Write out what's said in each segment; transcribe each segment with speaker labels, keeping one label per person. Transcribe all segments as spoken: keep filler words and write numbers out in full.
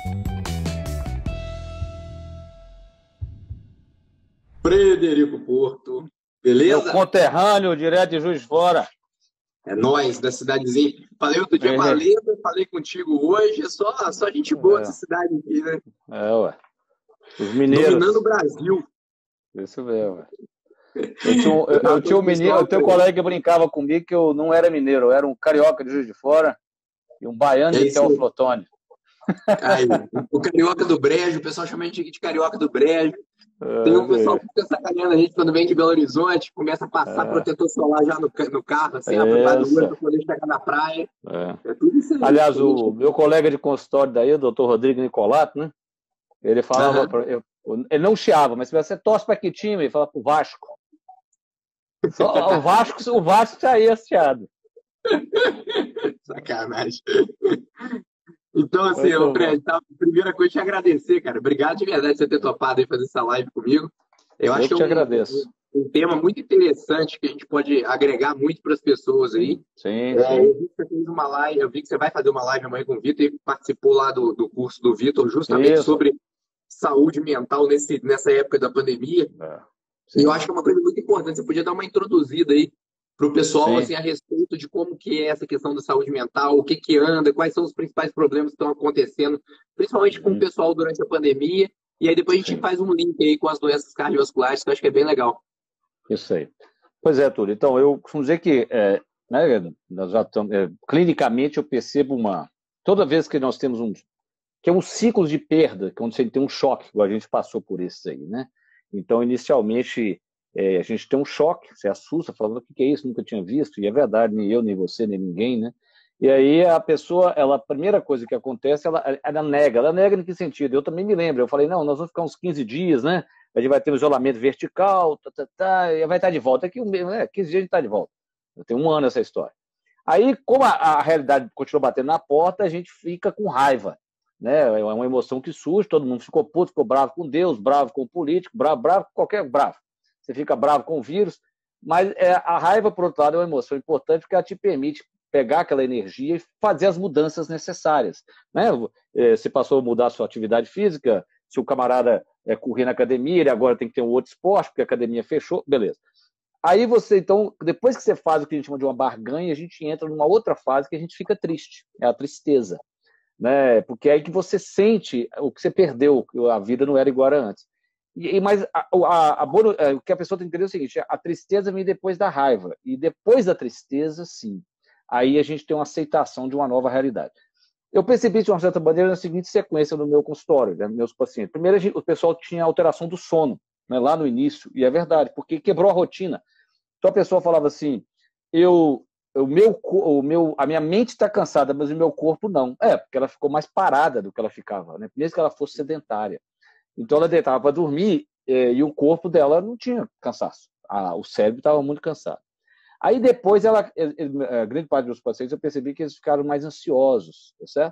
Speaker 1: Frederico Porto, beleza?
Speaker 2: Meu conterrâneo, direto de Juiz de Fora.
Speaker 1: É nós, da cidadezinha. Falei outro dia, é. Valeu, falei contigo hoje, é só, só gente boa é. Dessa cidade aqui, né?
Speaker 2: É, ué. Os mineiros.
Speaker 1: Dominando o Brasil.
Speaker 2: Isso mesmo, ué. Eu tinha um, eu, eu tinha um menino, eu tenho um colega que brincava comigo que eu não era mineiro, eu era um carioca de Juiz de Fora e um baiano é de Teófilo Otoni.
Speaker 1: Aí, o carioca do Brejo, o pessoal chama a gente de carioca do Brejo. Tem um pessoal que fica sacaneando a gente quando vem de Belo Horizonte, começa a passar é. protetor solar já no, no carro, assim, a privada do olho para poder chegar na praia.
Speaker 2: É.
Speaker 1: É tudo isso aí.
Speaker 2: Aliás, o meu colega de consultório daí, o doutor Rodrigo Nicolato, né? Ele falava, uhum. pra, eu, ele não chiava, mas se você torce para que time? Ele fala pro Vasco. Só, o Vasco, o Vasco saía chiado.
Speaker 1: Sacanagem. Então, assim, eu, Fred, tá, primeira coisa, te agradecer, cara. Obrigado de verdade por você ter topado aí fazer essa live comigo. Eu, eu acho que
Speaker 2: te
Speaker 1: é um,
Speaker 2: agradeço.
Speaker 1: Um, um tema muito interessante que a gente pode agregar muito para as pessoas aí.
Speaker 2: Sim,
Speaker 1: é,
Speaker 2: sim.
Speaker 1: Eu vi que você fez uma live, eu vi que você vai fazer uma live amanhã com o Vitor e participou lá do, do curso do Vitor, justamente Isso. sobre saúde mental nesse, nessa época da pandemia. É, e eu acho que é uma coisa muito importante. Você podia dar uma introduzida aí para o pessoal assim, a respeito de como que é essa questão da saúde mental, o que que anda, quais são os principais problemas que estão acontecendo, principalmente com hum. o pessoal durante a pandemia, e aí depois a gente Sim. faz um link aí com as doenças cardiovasculares, que eu acho que é bem legal.
Speaker 2: Isso aí. Pois é, Túlio. Então, eu costumo dizer que, é, né, nós já estamos, é, clinicamente eu percebo uma... Toda vez que nós temos um... que é um ciclo de perda, quando você tem um choque, igual a gente passou por isso aí, né? Então, inicialmente... É, a gente tem um choque, você assusta, falando o que é isso, nunca tinha visto, e é verdade, nem eu, nem você, nem ninguém, né? E aí a pessoa, ela, a primeira coisa que acontece, ela, ela nega. Ela nega em que sentido? Eu também me lembro, eu falei, não, nós vamos ficar uns quinze dias, né? A gente vai ter um isolamento vertical, tá, tá, tá, e vai estar de volta. Aqui, né, quinze dias a gente está de volta. Eu tenho um ano essa história. Aí, como a, a realidade continua batendo na porta, a gente fica com raiva, né? É uma emoção que surge, todo mundo ficou puto, ficou bravo com Deus, bravo com o político, bravo, bravo com qualquer bravo. Você fica bravo com o vírus, mas é, a raiva, por outro lado, é uma emoção importante porque ela te permite pegar aquela energia e fazer as mudanças necessárias. Né? Você passou a mudar a sua atividade física, se o camarada é, correr na academia, ele agora tem que ter um outro esporte, porque a academia fechou, beleza. Aí você, então, depois que você faz o que a gente chama de uma barganha, a gente entra numa outra fase que a gente fica triste, é a tristeza. Né? Porque é aí que você sente o que você perdeu, a vida não era igual a antes. E, mas a, a, a, a, o que a pessoa tem que entender é o seguinte, a tristeza vem depois da raiva, e depois da tristeza, sim, aí a gente tem uma aceitação de uma nova realidade. Eu percebi de uma certa maneira na seguinte sequência no meu consultório, né, meus pacientes. Primeiro, o pessoal tinha alteração do sono, né, lá no início, e é verdade, porque quebrou a rotina. Então a pessoa falava assim, eu, o meu, o meu, a minha mente está cansada, mas o meu corpo não. É, porque ela ficou mais parada do que ela ficava, né, mesmo que ela fosse sedentária. Então ela deitava para dormir eh, e o corpo dela não tinha cansaço. Ah, o cérebro estava muito cansado. Aí depois, ela, a grande parte dos pacientes, eu percebi que eles ficaram mais ansiosos, tá certo?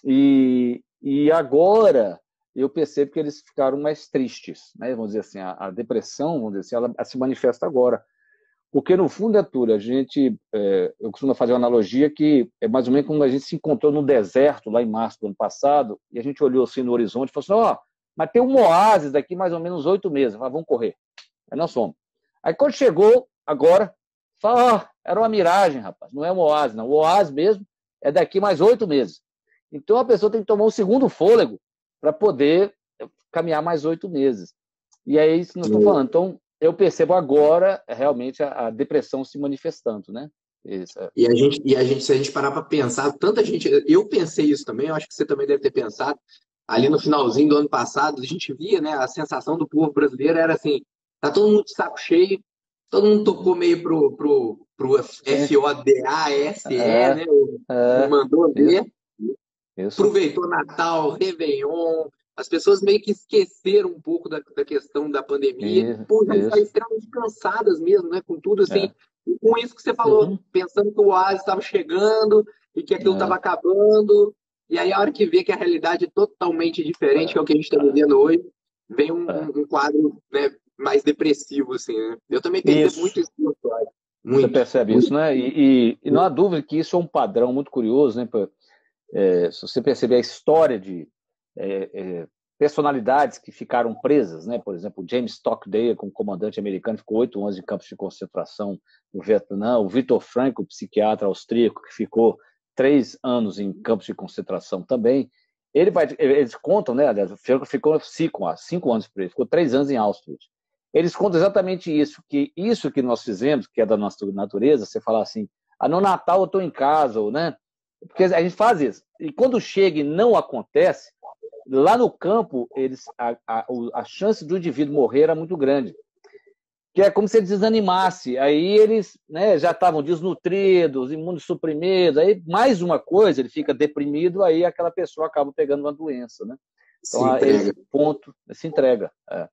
Speaker 2: E, e agora eu percebo que eles ficaram mais tristes, né? Vamos dizer assim, a, a depressão, vamos dizer assim, ela, ela se manifesta agora. Porque no fundo é tudo, a gente, é, eu costumo fazer uma analogia que é mais ou menos como a gente se encontrou no deserto, lá em março do ano passado, e a gente olhou assim no horizonte e falou assim, ó, oh, mas tem um oásis daqui mais ou menos oito meses. Falei, vamos correr. Aí nós fomos. Aí quando chegou, agora, fala, oh, era uma miragem, rapaz. Não é um oásis, não. O oásis mesmo é daqui mais oito meses. Então a pessoa tem que tomar um segundo fôlego para poder caminhar mais oito meses. E é isso que nós estamos falando. Então, eu percebo agora realmente a, a depressão se manifestando, né? Isso.
Speaker 1: E a gente, e a gente, se a gente parar para pensar, tanta gente. Eu pensei isso também, eu acho que você também deve ter pensado. Ali no finalzinho do ano passado, a gente via, né, a sensação do povo brasileiro era assim, tá todo mundo de saco cheio, todo mundo tocou meio pro, pro, pro F O D A S E, é, né, o, é, mandou ver, isso. Aproveitou Natal, Réveillon, as pessoas meio que esqueceram um pouco da, da questão da pandemia, isso, pô, já estão extremamente cansadas mesmo, né, com tudo assim, é. Com isso que você falou, uhum. Pensando que o oásis estava chegando e que aquilo estava é. acabando. E aí, a hora que vê que a realidade é totalmente diferente, que é o que a gente está vivendo hoje, vem um, um quadro, né, mais depressivo, assim, né? Eu também percebo isso. muito isso no quadro.
Speaker 2: Muito, você percebe muito. Isso, né? E, e, e não há dúvida que isso é um padrão muito curioso, né? É, se você perceber a história de, é, é, personalidades que ficaram presas, né? Por exemplo, James Stockdale, como comandante americano, ficou oito anos em campos de concentração no Vietnã. O Viktor Frankl, psiquiatra austríaco, que ficou três anos em campos de concentração também. Ele vai, eles contam, né? Aliás, o Frankl ficou cinco, cinco anos preso, ficou três anos em Auschwitz. Eles contam exatamente isso, que isso que nós fizemos, que é da nossa natureza, você falar assim, ah, no Natal eu estou em casa, ou, né? Porque a gente faz isso. E quando chega e não acontece, lá no campo, eles, a, a, a chance do indivíduo morrer era muito grande. Que é como se ele desanimasse. Aí eles, né, já estavam desnutridos, imunossuprimidos. Aí, mais uma coisa, ele fica deprimido, aí aquela pessoa acaba pegando uma doença, né? Então,
Speaker 1: Se entrega.
Speaker 2: esse ponto se entrega. É.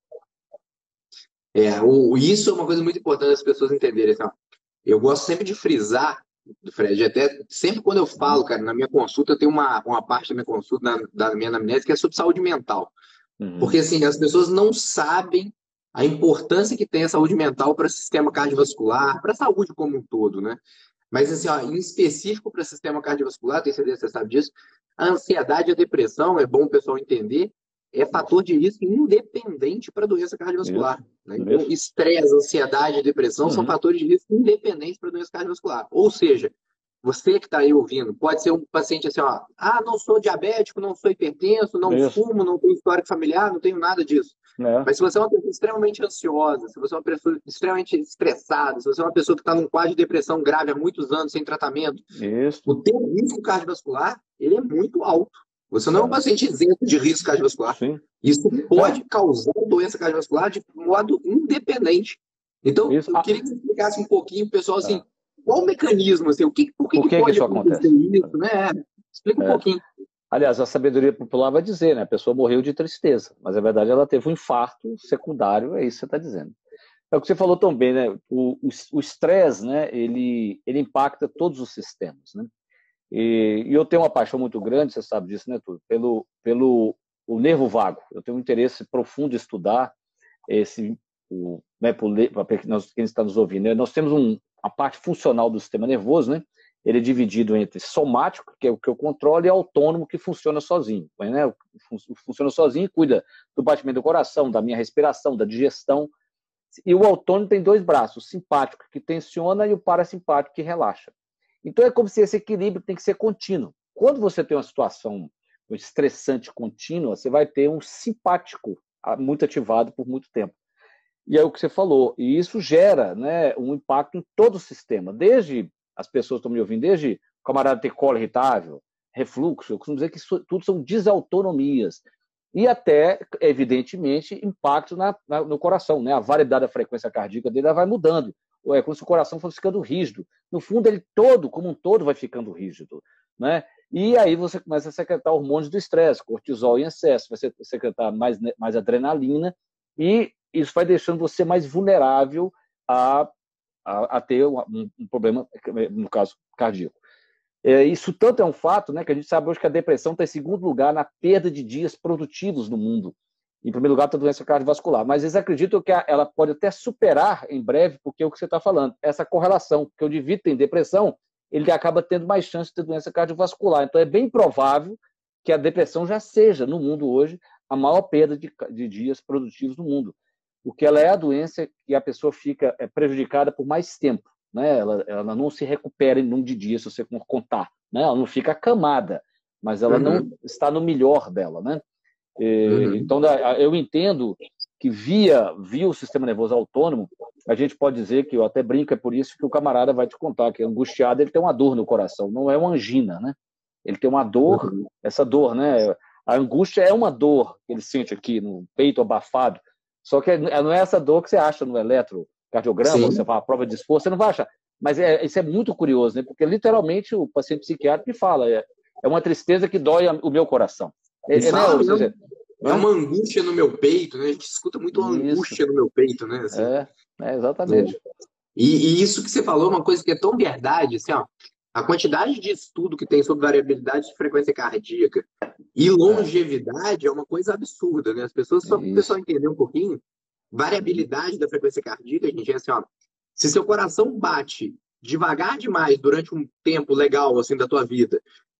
Speaker 1: É, o, isso é uma coisa muito importante as pessoas entenderem. Assim, ó. Eu gosto sempre de frisar, Fred, até sempre quando eu falo, cara, na minha consulta, tem uma, uma parte da minha consulta, na, da minha anamnese, que é sobre saúde mental.
Speaker 2: Uhum.
Speaker 1: Porque, assim, as pessoas não sabem a importância que tem a saúde mental para o sistema cardiovascular, para a saúde como um todo, né? Mas, assim, ó, em específico para o sistema cardiovascular, tenho certeza que você sabe disso, a ansiedade e a depressão, é bom o pessoal entender, é fator de risco independente para a doença cardiovascular.
Speaker 2: Isso,
Speaker 1: né? Então,
Speaker 2: isso.
Speaker 1: estresse, ansiedade e depressão
Speaker 2: Uhum.
Speaker 1: são fatores de risco independentes para a doença cardiovascular. Ou seja, você que está aí ouvindo, pode ser um paciente assim, ó, ah, não sou diabético, não sou hipertenso, não
Speaker 2: Isso.
Speaker 1: fumo, não tenho histórico familiar, não tenho nada disso.
Speaker 2: É.
Speaker 1: Mas se você é uma pessoa extremamente ansiosa, se você é uma pessoa extremamente estressada, se você é uma pessoa que está num quadro de depressão grave há muitos anos sem tratamento,
Speaker 2: Isso.
Speaker 1: o teu risco cardiovascular ele é muito alto. Você não é um
Speaker 2: É.
Speaker 1: paciente isento de risco cardiovascular.
Speaker 2: Sim.
Speaker 1: Isso pode causar doença cardiovascular de modo independente. Então,
Speaker 2: Isso.
Speaker 1: eu queria que você explicasse um pouquinho, pessoal, assim,
Speaker 2: É.
Speaker 1: qual o mecanismo, assim, o que, por que,
Speaker 2: Por que
Speaker 1: que pode
Speaker 2: que isso
Speaker 1: acontecer
Speaker 2: acontece?
Speaker 1: isso, né? Explica um
Speaker 2: É.
Speaker 1: pouquinho.
Speaker 2: Aliás, a sabedoria popular vai dizer, né? A pessoa morreu de tristeza, mas na verdade ela teve um infarto secundário, é isso que você está dizendo. É o que você falou também, né? O estresse, né? Ele, ele impacta todos os sistemas, né? E, e eu tenho uma paixão muito grande, você sabe disso, né, Túlio? Pelo, pelo o nervo vago. Eu tenho um interesse profundo em estudar esse, o, né, para quem está nos ouvindo. Né? Nós temos um, a parte funcional do sistema nervoso, né? Ele é dividido entre somático, que é o que eu controlo, e autônomo, que funciona sozinho. Né? Funciona sozinho e cuida do batimento do coração, da minha respiração, da digestão. E o autônomo tem dois braços, o simpático, que tensiona, e o parasimpático, que relaxa. Então é como se esse equilíbrio tem que ser contínuo. Quando você tem uma situação estressante contínua, você vai ter um simpático muito ativado por muito tempo. E é o que você falou. E isso gera, né, um impacto em todo o sistema. Desde, as pessoas estão me ouvindo, desde o camarada ter colo irritável, refluxo, eu costumo dizer que isso tudo são desautonomias. E até, evidentemente, impacto na, na, no coração. Né? A variedade da frequência cardíaca dele vai mudando. É como se o coração fosse ficando rígido. No fundo, ele todo, como um todo, vai ficando rígido. Né? E aí você começa a secretar hormônios do estresse, cortisol em excesso, vai secretar mais, mais adrenalina, e isso vai deixando você mais vulnerável a, a, a ter um, um problema, no caso, cardíaco. É, isso tanto é um fato, né, que a gente sabe hoje que a depressão está em segundo lugar na perda de dias produtivos no mundo. Em primeiro lugar, está a doença cardiovascular. Mas eles acreditam que ela pode até superar em breve, porque é o que você está falando, essa correlação, que o indivíduo tem depressão, ele acaba tendo mais chance de ter doença cardiovascular. Então, é bem provável que a depressão já seja, no mundo hoje, a maior perda de, de dias produtivos no mundo. Porque ela é a doença que a pessoa fica é, prejudicada por mais tempo. Né? Ela, ela não se recupera em número de dias, se você contar. Né? Ela não fica acamada, mas ela uhum. não está no melhor dela. Né? E, uhum. Então, eu entendo que via, via o sistema nervoso autônomo, a gente pode dizer que, eu até brinco, é por isso que o camarada vai te contar, que angustiado, ele tem uma dor no coração, não é uma angina, né? Ele tem uma dor, uhum. essa dor, né? A angústia é uma dor que ele sente aqui no peito abafado, só que não é essa dor que você acha no eletrocardiograma, Sim. ou você faz a prova de esforço, você não vai achar. Mas é, isso é muito curioso, né? Porque literalmente o paciente psiquiátrico me fala, é, é uma tristeza que dói o meu coração. É,
Speaker 1: fala, né? seja, é uma angústia no meu peito, né? A gente escuta muito uma angústia no meu peito, né? Assim.
Speaker 2: É, é, exatamente.
Speaker 1: E, e isso que você falou é uma coisa que é tão verdade, assim, ó, a quantidade de estudo que tem sobre variabilidade de frequência cardíaca e longevidade é, é uma coisa absurda, né? As pessoas, só para o pessoal entender um pouquinho, variabilidade da frequência cardíaca, a gente é assim, ó, se seu coração bate devagar demais durante um tempo legal, assim, da tua vida,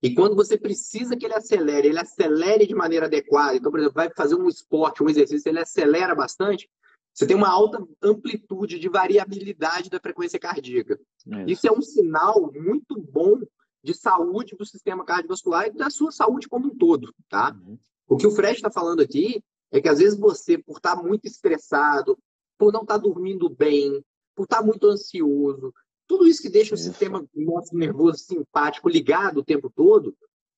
Speaker 1: E quando você precisa que ele acelere, ele acelere de maneira adequada. Então, por exemplo, vai fazer um esporte, um exercício, ele acelera bastante, você tem uma alta amplitude de variabilidade da frequência cardíaca.
Speaker 2: Isso,
Speaker 1: Isso é um sinal muito bom de saúde do sistema cardiovascular e da sua saúde como um todo, tá?
Speaker 2: Uhum.
Speaker 1: O que o Fred está falando aqui é que às vezes você, por estar muito estressado, por não estar dormindo bem, por estar muito ansioso, tudo isso que deixa
Speaker 2: Isso.
Speaker 1: o sistema nosso nervoso simpático ligado o tempo todo,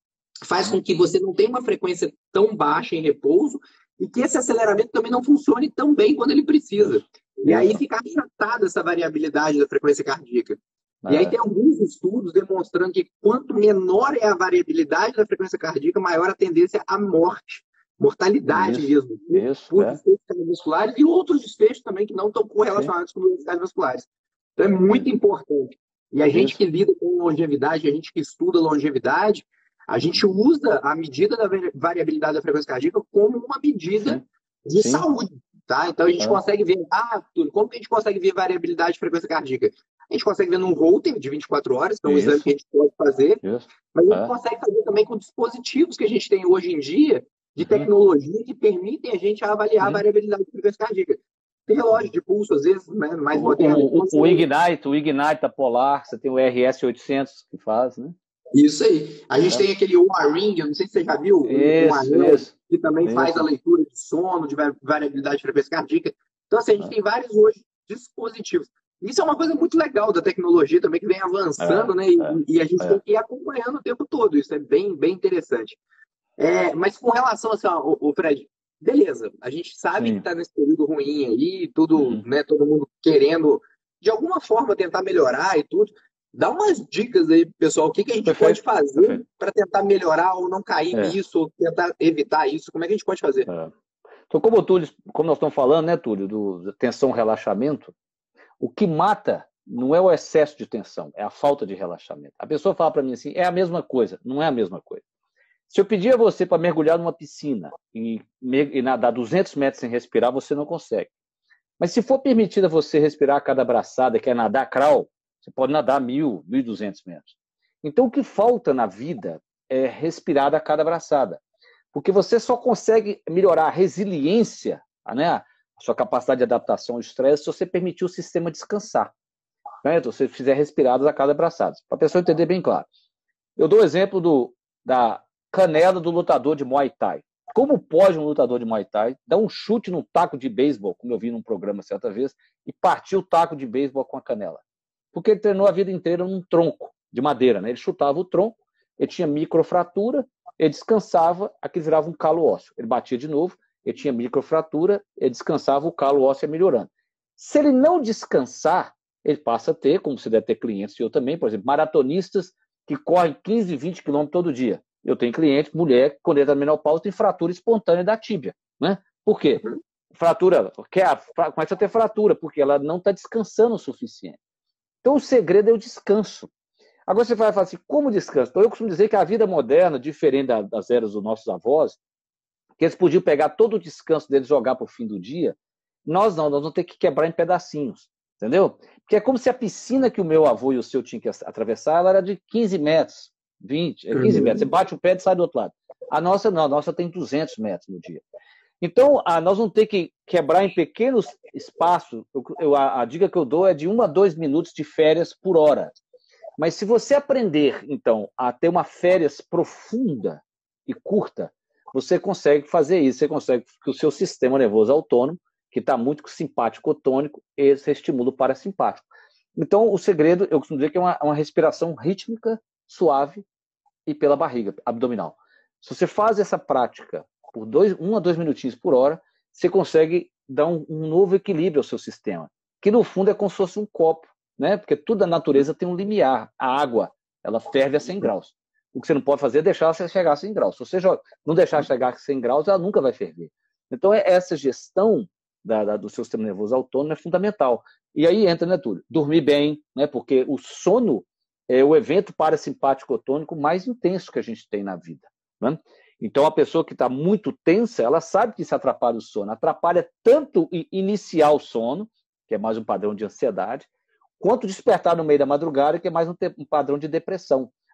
Speaker 1: faz com que você não tenha uma frequência tão baixa em repouso e que esse aceleramento também não funcione tão bem quando ele precisa. E aí fica achatada essa variabilidade da frequência cardíaca. E aí tem alguns estudos demonstrando que quanto menor é a variabilidade da frequência cardíaca, maior a tendência à morte, mortalidade
Speaker 2: Isso,
Speaker 1: mesmo,
Speaker 2: isso,
Speaker 1: por
Speaker 2: é.
Speaker 1: desfechos cardiovasculares e outros desfechos também que não estão correlacionados com doenças cardiovasculares. Então é muito importante. E a gente
Speaker 2: Isso.
Speaker 1: que lida com longevidade, a gente que estuda longevidade, a gente usa a medida da variabilidade da frequência cardíaca como uma medida
Speaker 2: Sim.
Speaker 1: de
Speaker 2: Sim.
Speaker 1: saúde, tá? Então a gente
Speaker 2: É.
Speaker 1: consegue ver, ah, Túlio, como que a gente consegue ver variabilidade de frequência cardíaca? A gente consegue ver num Holter de vinte e quatro horas, que é um
Speaker 2: Isso.
Speaker 1: exame que a gente pode fazer,
Speaker 2: Isso.
Speaker 1: mas a gente
Speaker 2: É.
Speaker 1: consegue fazer também com dispositivos que a gente tem hoje em dia, de
Speaker 2: Uhum.
Speaker 1: tecnologia, que permitem a gente avaliar a
Speaker 2: Sim.
Speaker 1: variabilidade de frequência cardíaca. Tem relógio de pulso, às vezes, né, mais
Speaker 2: O,
Speaker 1: moderno.
Speaker 2: o, o, o Ignite, o Ignite da Polar, você tem o R S oitocentos que faz, né?
Speaker 1: Isso aí. A gente
Speaker 2: É.
Speaker 1: tem aquele Oura Ring, eu não sei se você já viu, um, um
Speaker 2: Isso,
Speaker 1: anel
Speaker 2: isso.
Speaker 1: que também faz
Speaker 2: Isso.
Speaker 1: a leitura de sono, de va- variabilidade de frequência cardíaca. Então, assim, a gente
Speaker 2: É.
Speaker 1: tem vários hoje dispositivos. Isso é uma coisa muito legal da tecnologia também, que vem avançando,
Speaker 2: É,
Speaker 1: né? E,
Speaker 2: é,
Speaker 1: e a gente
Speaker 2: é.
Speaker 1: tem que ir acompanhando o tempo todo. Isso é bem, bem interessante. É, mas com relação assim, ó, o, o Fred, beleza, a gente sabe que
Speaker 2: Sim.
Speaker 1: está nesse período ruim aí, tudo,
Speaker 2: Uhum.
Speaker 1: né, todo mundo querendo, de alguma forma, tentar melhorar e tudo. Dá umas dicas aí, pessoal, o que, que a gente pode
Speaker 2: Perfeito,
Speaker 1: fazer
Speaker 2: perfeito.
Speaker 1: para tentar melhorar ou não cair
Speaker 2: É,
Speaker 1: nisso, ou tentar evitar isso? Como é que a gente pode fazer?
Speaker 2: é. Então, como, o Túlio, como nós estamos falando, né, Túlio, do da tensão relaxamento, o que mata não é o excesso de tensão, é a falta de relaxamento. A pessoa fala para mim assim, é a mesma coisa. Não é a mesma coisa. Se eu pedir a você para mergulhar numa piscina e, e nadar duzentos metros sem respirar, você não consegue. Mas se for permitido a você respirar a cada braçada, que é nadar crawl, você pode nadar mil, mil e duzentos metros. Então, o que falta na vida é respirar a cada braçada. Porque você só consegue melhorar a resiliência, né, a sua capacidade de adaptação ao estresse, se você permitir o sistema descansar. Né? Então, se você fizer respiradas a cada braçada. Para a pessoa entender bem claro. Eu dou o exemplo do, da canela do lutador de Muay Thai. Como pode um lutador de Muay Thai dar um chute num taco de beisebol, como eu vi num programa certa vez, e partir o taco de beisebol com a canela? Porque ele treinou a vida inteira num tronco de madeira, né? Ele chutava o tronco, ele tinha microfratura, ele descansava, aqui virava um calo ósseo. Ele batia de novo, ele tinha microfratura, ele descansava, o calo ósseo ia melhorando. Se ele não descansar, ele passa a ter, como você deve ter clientes, eu também, por exemplo, maratonistas que correm quinze, vinte quilômetros todo dia. Eu tenho cliente, mulher, quando entra na menopausa, tem fratura espontânea da tíbia. Né? Por quê? Fratura, quer, começa a ter fratura, porque ela não está descansando o suficiente. Então, o segredo é o descanso. Agora você vai falar assim, como descanso? Então, eu costumo dizer que a vida moderna, diferente das eras dos nossos avós, que eles podiam pegar todo o descanso deles e jogar para o fim do dia, nós não, nós vamos ter que quebrar em pedacinhos. Entendeu? Porque é como se a piscina que o meu avô e o seu tinham que atravessar, ela era de quinze metros, vinte, quinze metros. Você bate o pé e sai do outro lado. A nossa não, a nossa tem duzentos metros no dia. Então, a, nós vamos ter que quebrar em pequenos espaços. Eu, eu, a, a dica que eu dou é de um a dois minutos de férias por hora. Mas se você aprender, então, a ter uma férias profunda e curta, você consegue fazer isso. Você consegue que o seu sistema nervoso autônomo, que está muito simpático ou tônico, esse estimula o parasimpático. Então, o segredo, eu costumo dizer que é uma, uma respiração rítmica, suave e pela barriga abdominal. Se você faz essa prática por dois, um a dois minutinhos por hora, você consegue dar um, um novo equilíbrio ao seu sistema, que no fundo é como se fosse um copo, né? Porque tudo da natureza tem um limiar. A água, ela ferve a cem graus. O que você não pode fazer é deixar ela chegar a cem graus. Se você não deixar chegar a cem graus, ela nunca vai ferver. Então, essa gestão Da, da, do seu sistema nervoso autônomo é fundamental. E aí entra, né, Túlio? Dormir bem, né, porque o sono é o evento parasimpático tônico mais intenso que a gente tem na vida. Né? Então, a pessoa que está muito tensa, ela sabe que isso atrapalha o sono. Atrapalha tanto iniciar o sono, que é mais um padrão de ansiedade, quanto despertar no meio da madrugada, que é mais um, um padrão de depressão.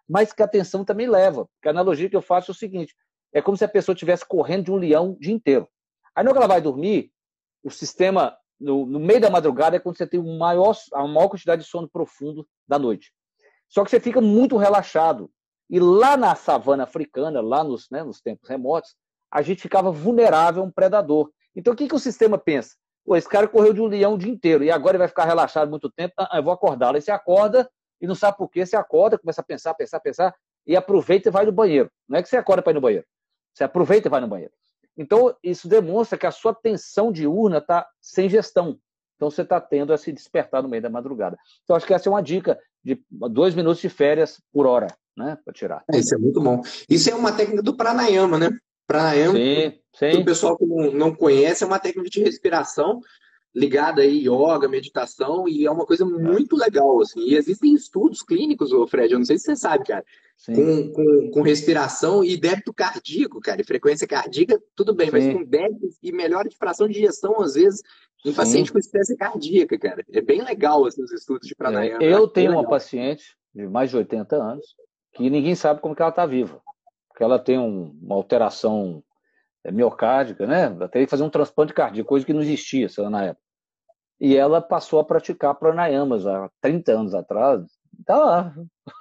Speaker 2: mas que a atenção também leva. Porque a analogia que eu faço é o seguinte, é como se a pessoa estivesse correndo de um leão o dia inteiro. Aí, na hora que ela vai dormir, o sistema, no, no meio da madrugada, é quando você tem o maior, a maior quantidade de sono profundo da noite. Só que você fica muito relaxado. E lá na savana africana, lá nos, né, nos tempos remotos, a gente ficava vulnerável a um predador. Então, o que, que o sistema pensa? Pô, esse cara correu de um leão o dia inteiro e agora ele vai ficar relaxado muito tempo, ah, eu vou acordá-lo. Aí você acorda e não sabe por quê, você acorda, começa a pensar, pensar, pensar, e aproveita e vai no banheiro. Não é que você acorda para ir no banheiro, você aproveita e vai no banheiro. Então, isso demonstra que a sua atenção diurna está sem gestão. Então, você está tendo a se despertar no meio da madrugada. Então, acho que essa é uma dica de dois minutos de férias por hora, né, para tirar.
Speaker 1: É, isso é muito bom. Isso é uma técnica do pranayama, né? Pranayama,
Speaker 2: sim, sim.
Speaker 1: o pessoal que não, não conhece, é uma técnica de respiração ligada aí, yoga, meditação, e é uma coisa muito é. legal, assim. E existem estudos clínicos, ô Fred, eu não sei se você sabe, cara, com, com, com respiração e débito cardíaco, cara, e frequência cardíaca, tudo bem, sim, mas com débito e melhora de fração de digestão, às vezes, em sim, paciente com insuficiência cardíaca, cara. É bem legal, assim, os estudos de pranayama.
Speaker 2: É, eu tenho uma paciente de mais de oitenta anos que ninguém sabe como que ela está viva, porque ela tem um, uma alteração miocárdica, né? Ela teria que fazer um transplante cardíaco, coisa que não existia na época. E ela passou a praticar pranayamas há trinta anos atrás. Tá lá.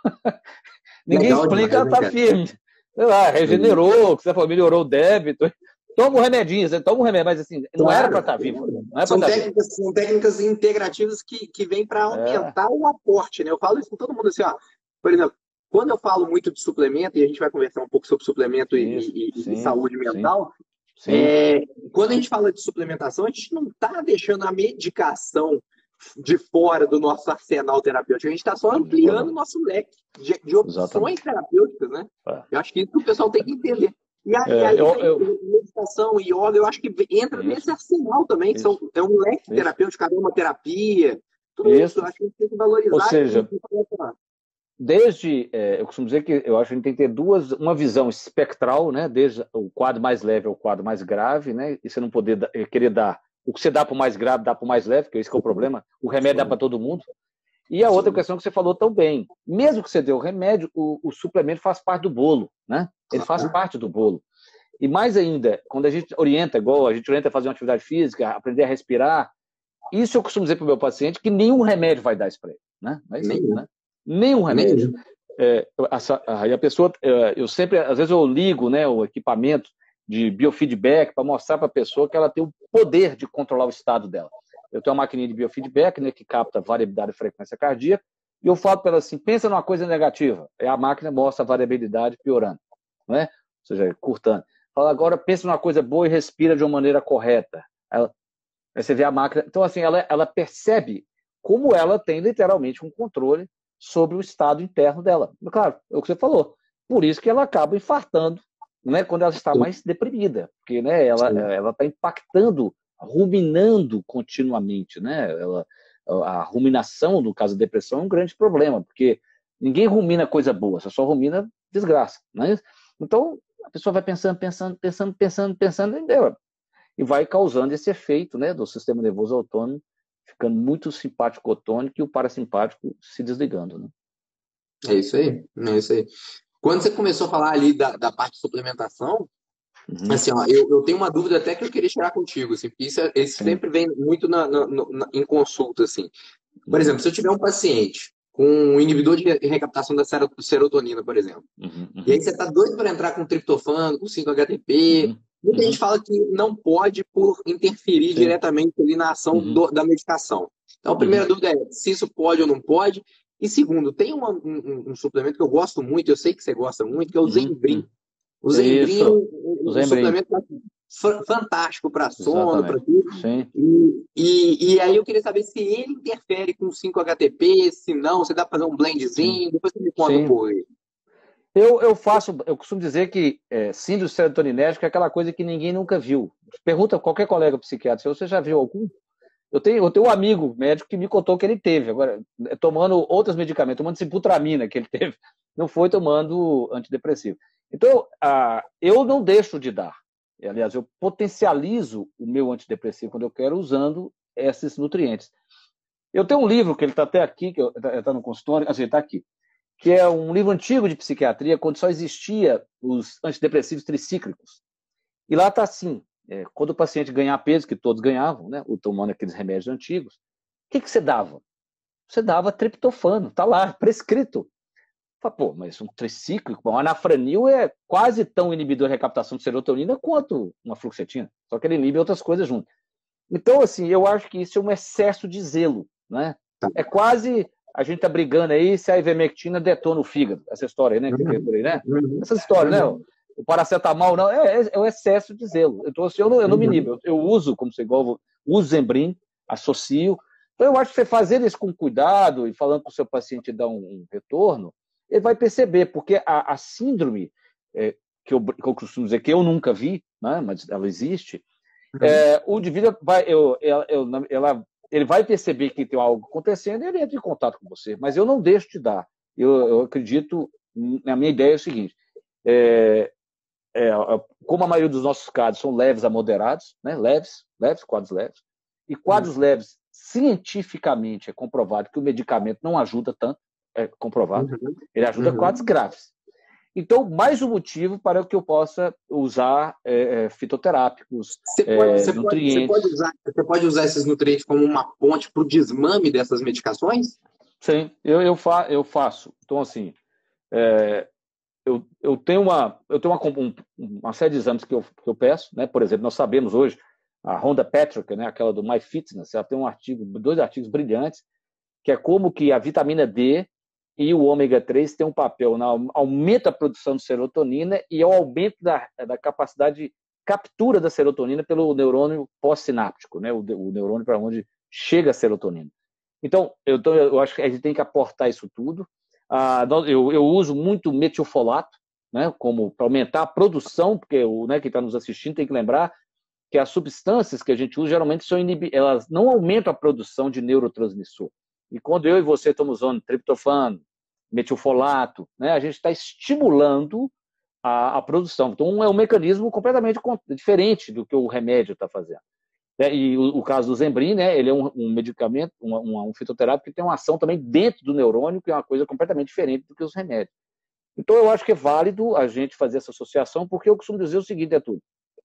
Speaker 2: Ninguém legal explica, ela tá firme. Sei lá, regenerou, você falou, melhorou o débito. Toma um remedinho, você toma um remédio, mas assim, não claro, era para estar tá vivo. Não é
Speaker 1: são,
Speaker 2: tá
Speaker 1: técnicas,
Speaker 2: vivo.
Speaker 1: são técnicas integrativas que, que vêm para aumentar é. o aporte, né? Eu falo isso com todo mundo assim, ó. Por exemplo, quando eu falo muito de suplemento, e a gente vai conversar um pouco sobre suplemento isso, e, e, sim, e saúde mental, sim, sim. É, quando a gente fala de suplementação, a gente não está deixando a medicação de fora do nosso arsenal terapêutico, a gente está só ampliando o nosso leque de, de opções Exatamente. terapêuticas, né? É. Eu acho que isso que o pessoal tem que entender. E aí, é, aí eu, eu... meditação e yoga, eu acho que entra isso. nesse arsenal também, que são, é um leque isso. terapêutico, cada uma terapia, tudo isso. isso, eu acho que a gente tem que valorizar.
Speaker 2: Ou seja, desde, é, eu costumo dizer que eu acho que a gente tem que ter duas, uma visão espectral, né, desde o quadro mais leve ao quadro mais grave, né, e você não poder querer dar, o que você dá para o mais grave, dá para o mais leve, que esse que é o problema, o remédio dá para todo mundo. E a outra Sim. questão que você falou tão bem, mesmo que você dê o remédio, o, o suplemento faz parte do bolo, né, ele faz parte do bolo. E mais ainda, quando a gente orienta, igual a gente orienta a fazer uma atividade física, aprender a respirar, isso eu costumo dizer para o meu paciente que nenhum remédio vai dar isso para ele, né, não é isso,
Speaker 1: nenhum.
Speaker 2: né? Nenhum remédio. É, a, a pessoa, eu sempre, às vezes eu ligo, né, o equipamento de biofeedback para mostrar para a pessoa que ela tem o poder de controlar o estado dela. Eu tenho uma maquininha de biofeedback, né, que capta variabilidade e frequência cardíaca, e eu falo para ela assim, pensa numa coisa negativa, aí a máquina mostra a variabilidade piorando, não é? Ou seja, curtando. Fala, agora pensa numa coisa boa e respira de uma maneira correta. Ela, aí você vê a máquina, então assim, ela, ela percebe como ela tem literalmente um controle sobre o estado interno dela. Claro, é o que você falou. Por isso que ela acaba infartando, né, quando ela está mais deprimida, porque, né, ela está impactando, ruminando continuamente, né? Ela, a ruminação, no caso da depressão, é um grande problema, porque ninguém rumina coisa boa, você só rumina desgraça, não é isso? Então, a pessoa vai pensando, pensando, pensando, pensando, pensando, entendeu? E vai causando esse efeito, né, do sistema nervoso autônomo, ficando muito simpático-tônico e o parasimpático se desligando, né?
Speaker 1: É isso aí, é isso aí. Quando você começou a falar ali da, da parte de suplementação, uhum. assim, ó, eu, eu tenho uma dúvida até que eu queria tirar contigo, assim, porque isso, isso sempre vem muito na, na, na, em consulta, assim. Por uhum. exemplo, se eu tiver um paciente com um inibidor de recaptação da serotonina, por exemplo, uhum. Uhum. e aí você está doido para entrar com triptofano, com cinco H T P, uhum. muita uhum. gente fala que não pode por interferir Sim. diretamente ali na ação uhum. do, da medicação. Então, a primeira uhum. dúvida é se isso pode ou não pode. E segundo, tem uma, um, um suplemento que eu gosto muito, eu sei que você gosta muito, que é o Zembrim. Uhum. O Zembrim é um, um, um suplemento fantástico para sono, para tudo.
Speaker 2: Sim.
Speaker 1: E, e, e aí eu queria saber se ele interfere com cinco H T P, se não, se dá para fazer um blendzinho, Sim. depois você me conta Sim. um pouco aí.
Speaker 2: Eu, eu faço, eu costumo dizer que é, síndrome serotoninérgica é aquela coisa que ninguém nunca viu. Pergunta a qualquer colega psiquiatra, se você já viu algum? Eu tenho, eu tenho um amigo médico que me contou que ele teve, agora, tomando outros medicamentos, tomando sibutramina que ele teve, não foi tomando antidepressivo. Então, ah, eu não deixo de dar. Aliás, eu potencializo o meu antidepressivo quando eu quero, usando esses nutrientes. Eu tenho um livro que ele está até aqui, que está no consultório, assim, está aqui. que é um livro antigo de psiquiatria, quando só existia os antidepressivos tricíclicos. E lá está assim, é, quando o paciente ganhar peso, que todos ganhavam, né, tomando aqueles remédios antigos, o que, que você dava? Você dava triptofano, está lá, prescrito. Fala, pô, mas um tricíclico, o anafranil é quase tão inibidor de recaptação de serotonina quanto uma fluoxetina, só que ele inibe outras coisas junto. Então, assim, eu acho que isso é um excesso de zelo, né? É quase a gente tá brigando aí se a ivermectina detona o fígado, essa história aí, né? Que por aí, né? Essa história, né? O paracetamol, não, é, é o excesso de zelo. Então, assim, eu não, eu não me inibo, eu, eu uso, como você igual, uso Zembrim, associo. Então, eu acho que você fazer isso com cuidado e falando para o seu paciente dar um, um retorno, ele vai perceber, porque a, a síndrome, é, que, eu, que eu costumo dizer que eu nunca vi, né, mas ela existe, é, o indivíduo vai, eu, eu, eu, ela, ele vai perceber que tem algo acontecendo e ele entra em contato com você, mas eu não deixo de dar. Eu, eu acredito, a minha ideia é o seguinte, é, é, como a maioria dos nossos casos são leves a moderados, né, leves, leves, quadros leves, e quadros uhum. leves, cientificamente é comprovado que o medicamento não ajuda tanto, é comprovado, uhum. ele ajuda uhum. quadros graves. Então, mais um motivo para que eu possa usar é, fitoterápicos,
Speaker 1: você pode, é, você nutrientes. Pode, você, pode usar, você pode usar esses nutrientes como uma ponte para o desmame dessas medicações?
Speaker 2: Sim, eu, eu, fa, eu faço. Então, assim, é, eu, eu tenho, uma, eu tenho uma, um, uma série de exames que eu, que eu peço, né? Por exemplo, nós sabemos hoje, a Rhonda Patrick, né, aquela do MyFitness, ela tem um artigo, dois artigos brilhantes, que é como que a vitamina D e o ômega três tem um papel no aumento da produção de serotonina e ao aumento da, da capacidade de captura da serotonina pelo neurônio pós-sináptico, né? o, o neurônio para onde chega a serotonina. Então, eu, tô, eu acho que a gente tem que aportar isso tudo. Ah, eu, eu uso muito metilfolato, né, como para aumentar a produção, porque o, né, quem está nos assistindo tem que lembrar que as substâncias que a gente usa geralmente são inib... elas não aumentam a produção de neurotransmissor. E quando eu e você estamos usando triptofano, metilfolato, né, a gente está estimulando a, a produção. Então, é um mecanismo completamente diferente do que o remédio está fazendo. E o, o caso do Zembrim, né, ele é um, um medicamento, um, um, um fitoterápico que tem uma ação também dentro do neurônio, que é uma coisa completamente diferente do que os remédios. Então, eu acho que é válido a gente fazer essa associação, porque eu costumo dizer o seguinte, é tudo.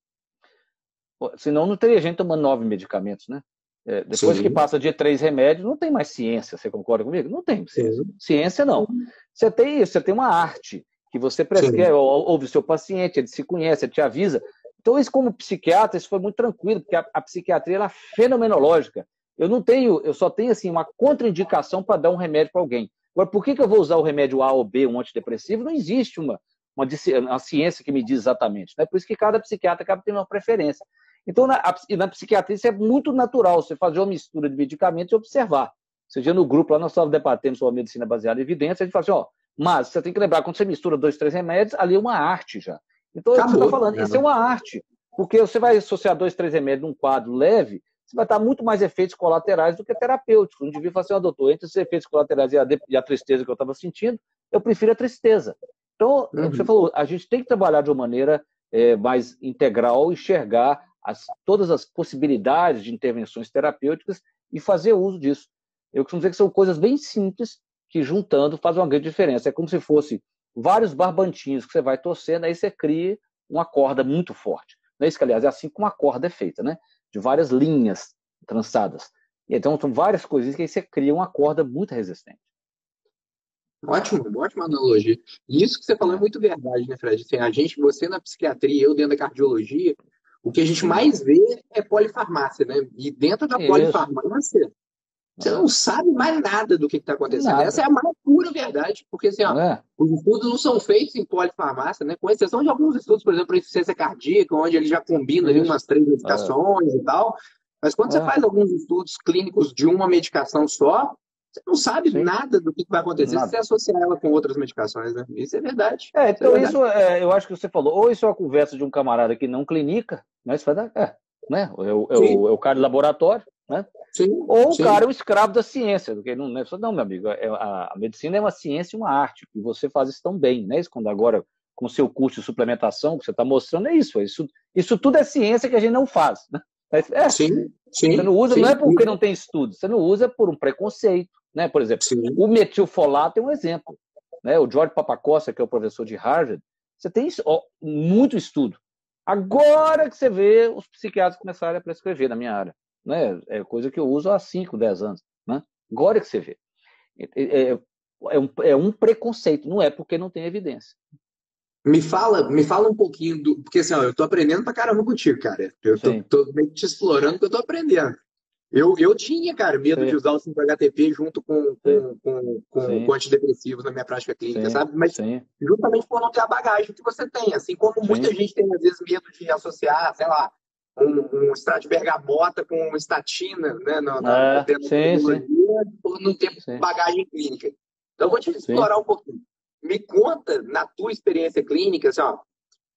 Speaker 2: Senão não teria gente tomando nove medicamentos, né? É, depois Sim. que passa de três remédios, não tem mais ciência, você concorda comigo? Não tem ciência. Sim. Ciência não. Você tem isso, você tem uma arte que você prescreve, ouve o seu paciente, ele se conhece, ele te avisa. Então, isso como psiquiatra, isso foi muito tranquilo, porque a, a psiquiatria ela é fenomenológica. Eu não tenho, eu só tenho assim, uma contraindicação para dar um remédio para alguém. Agora, por que, que eu vou usar o remédio A ou B, um antidepressivo? Não existe uma, uma, uma ciência que me diz exatamente. Né? Por isso que cada psiquiatra acaba tendo uma preferência. Então, na, a, na psiquiatria, isso é muito natural, você fazer uma mistura de medicamentos e observar. Ou seja, no grupo lá nós estávamos debatendo sobre a medicina baseada em evidência, a gente fala assim, ó, mas você tem que lembrar, quando você mistura dois, três remédios, ali é uma arte já. Então, é o que você está falando, né? Isso é uma arte, porque você vai associar dois, três remédios num quadro leve, você vai estar muito mais efeitos colaterais do que terapêuticos. Um indivíduo fala assim, ó, doutor, entre os efeitos colaterais e a, de, e a tristeza que eu estava sentindo, eu prefiro a tristeza. Então, uhum. é o que você falou, a gente tem que trabalhar de uma maneira é, mais integral, enxergar as, todas as possibilidades de intervenções terapêuticas e fazer uso disso. Eu costumo dizer que são coisas bem simples que, juntando, fazem uma grande diferença. É como se fosse vários barbantinhos que você vai torcendo, aí você cria uma corda muito forte. Não é isso que, aliás, é assim que uma corda é feita, né? De várias linhas trançadas. Então, são várias coisas que aí você cria uma corda muito resistente.
Speaker 1: Ótimo, ótima analogia. E isso que você falou é muito verdade, né, Fred? Assim, a gente, você na psiquiatria, eu dentro da cardiologia, o que a gente mais vê é polifarmácia, né? E dentro da isso. polifarmácia, você não sabe mais nada do que está acontecendo. Nada. Essa é a mais pura verdade, porque assim, ó, é. os estudos não são feitos em polifarmácia, né? Com exceção de alguns estudos, por exemplo, para insuficiência cardíaca, onde ele já combina ali umas três medicações é. e tal. Mas quando é. você faz alguns estudos clínicos de uma medicação só, você não sabe Sim. nada do que vai acontecer nada. se você associar ela com outras medicações, né? Isso é verdade.
Speaker 2: É, então
Speaker 1: isso, é
Speaker 2: isso é, eu acho que você falou, ou isso é uma conversa de um camarada que não clinica, né? Isso vai dar, é, né? É, o, é, o, é o cara de laboratório, né?
Speaker 1: Sim,
Speaker 2: ou
Speaker 1: sim.
Speaker 2: o cara é um escravo da ciência, porque não, não, é só, não meu amigo, é, a, a medicina é uma ciência e uma arte, e você faz isso tão bem, né? Isso quando agora, com o seu curso de suplementação, que você está mostrando, é isso, é isso. Isso tudo é ciência que a gente não faz, né? É,
Speaker 1: sim, sim,
Speaker 2: você não usa,
Speaker 1: sim,
Speaker 2: não é porque não tem estudo, você não usa por um preconceito, né? Por exemplo, sim. o metilfolato é um exemplo. né? O George Papacosta, que é o professor de Harvard, você tem ó, muito estudo. Agora que você vê os psiquiatras começarem a prescrever na minha área, né? É coisa que eu uso há cinco, dez anos, né? Agora que você vê. É, é, é, um, é um preconceito, não é porque não tem evidência.
Speaker 1: Me fala, me fala um pouquinho do. Porque assim, ó, eu tô aprendendo pra caramba contigo, cara. Eu tô, tô meio que te explorando porque eu tô aprendendo. Eu, eu tinha, cara, medo
Speaker 2: Sim.
Speaker 1: de usar o cinco H T P junto com, com, com, com, com antidepressivos na minha prática clínica,
Speaker 2: Sim.
Speaker 1: sabe? Mas
Speaker 2: Sim.
Speaker 1: justamente por não ter a bagagem que você tem. Assim como
Speaker 2: Sim.
Speaker 1: muita gente tem, às vezes, medo de associar, sei lá, um, um extrato de bergamota com estatina, né? Na, na,
Speaker 2: É, sim, sim.
Speaker 1: por não ter
Speaker 2: sim.
Speaker 1: bagagem clínica. Então, eu vou te explorar sim. um pouquinho. Me conta, na tua experiência clínica, assim, ó,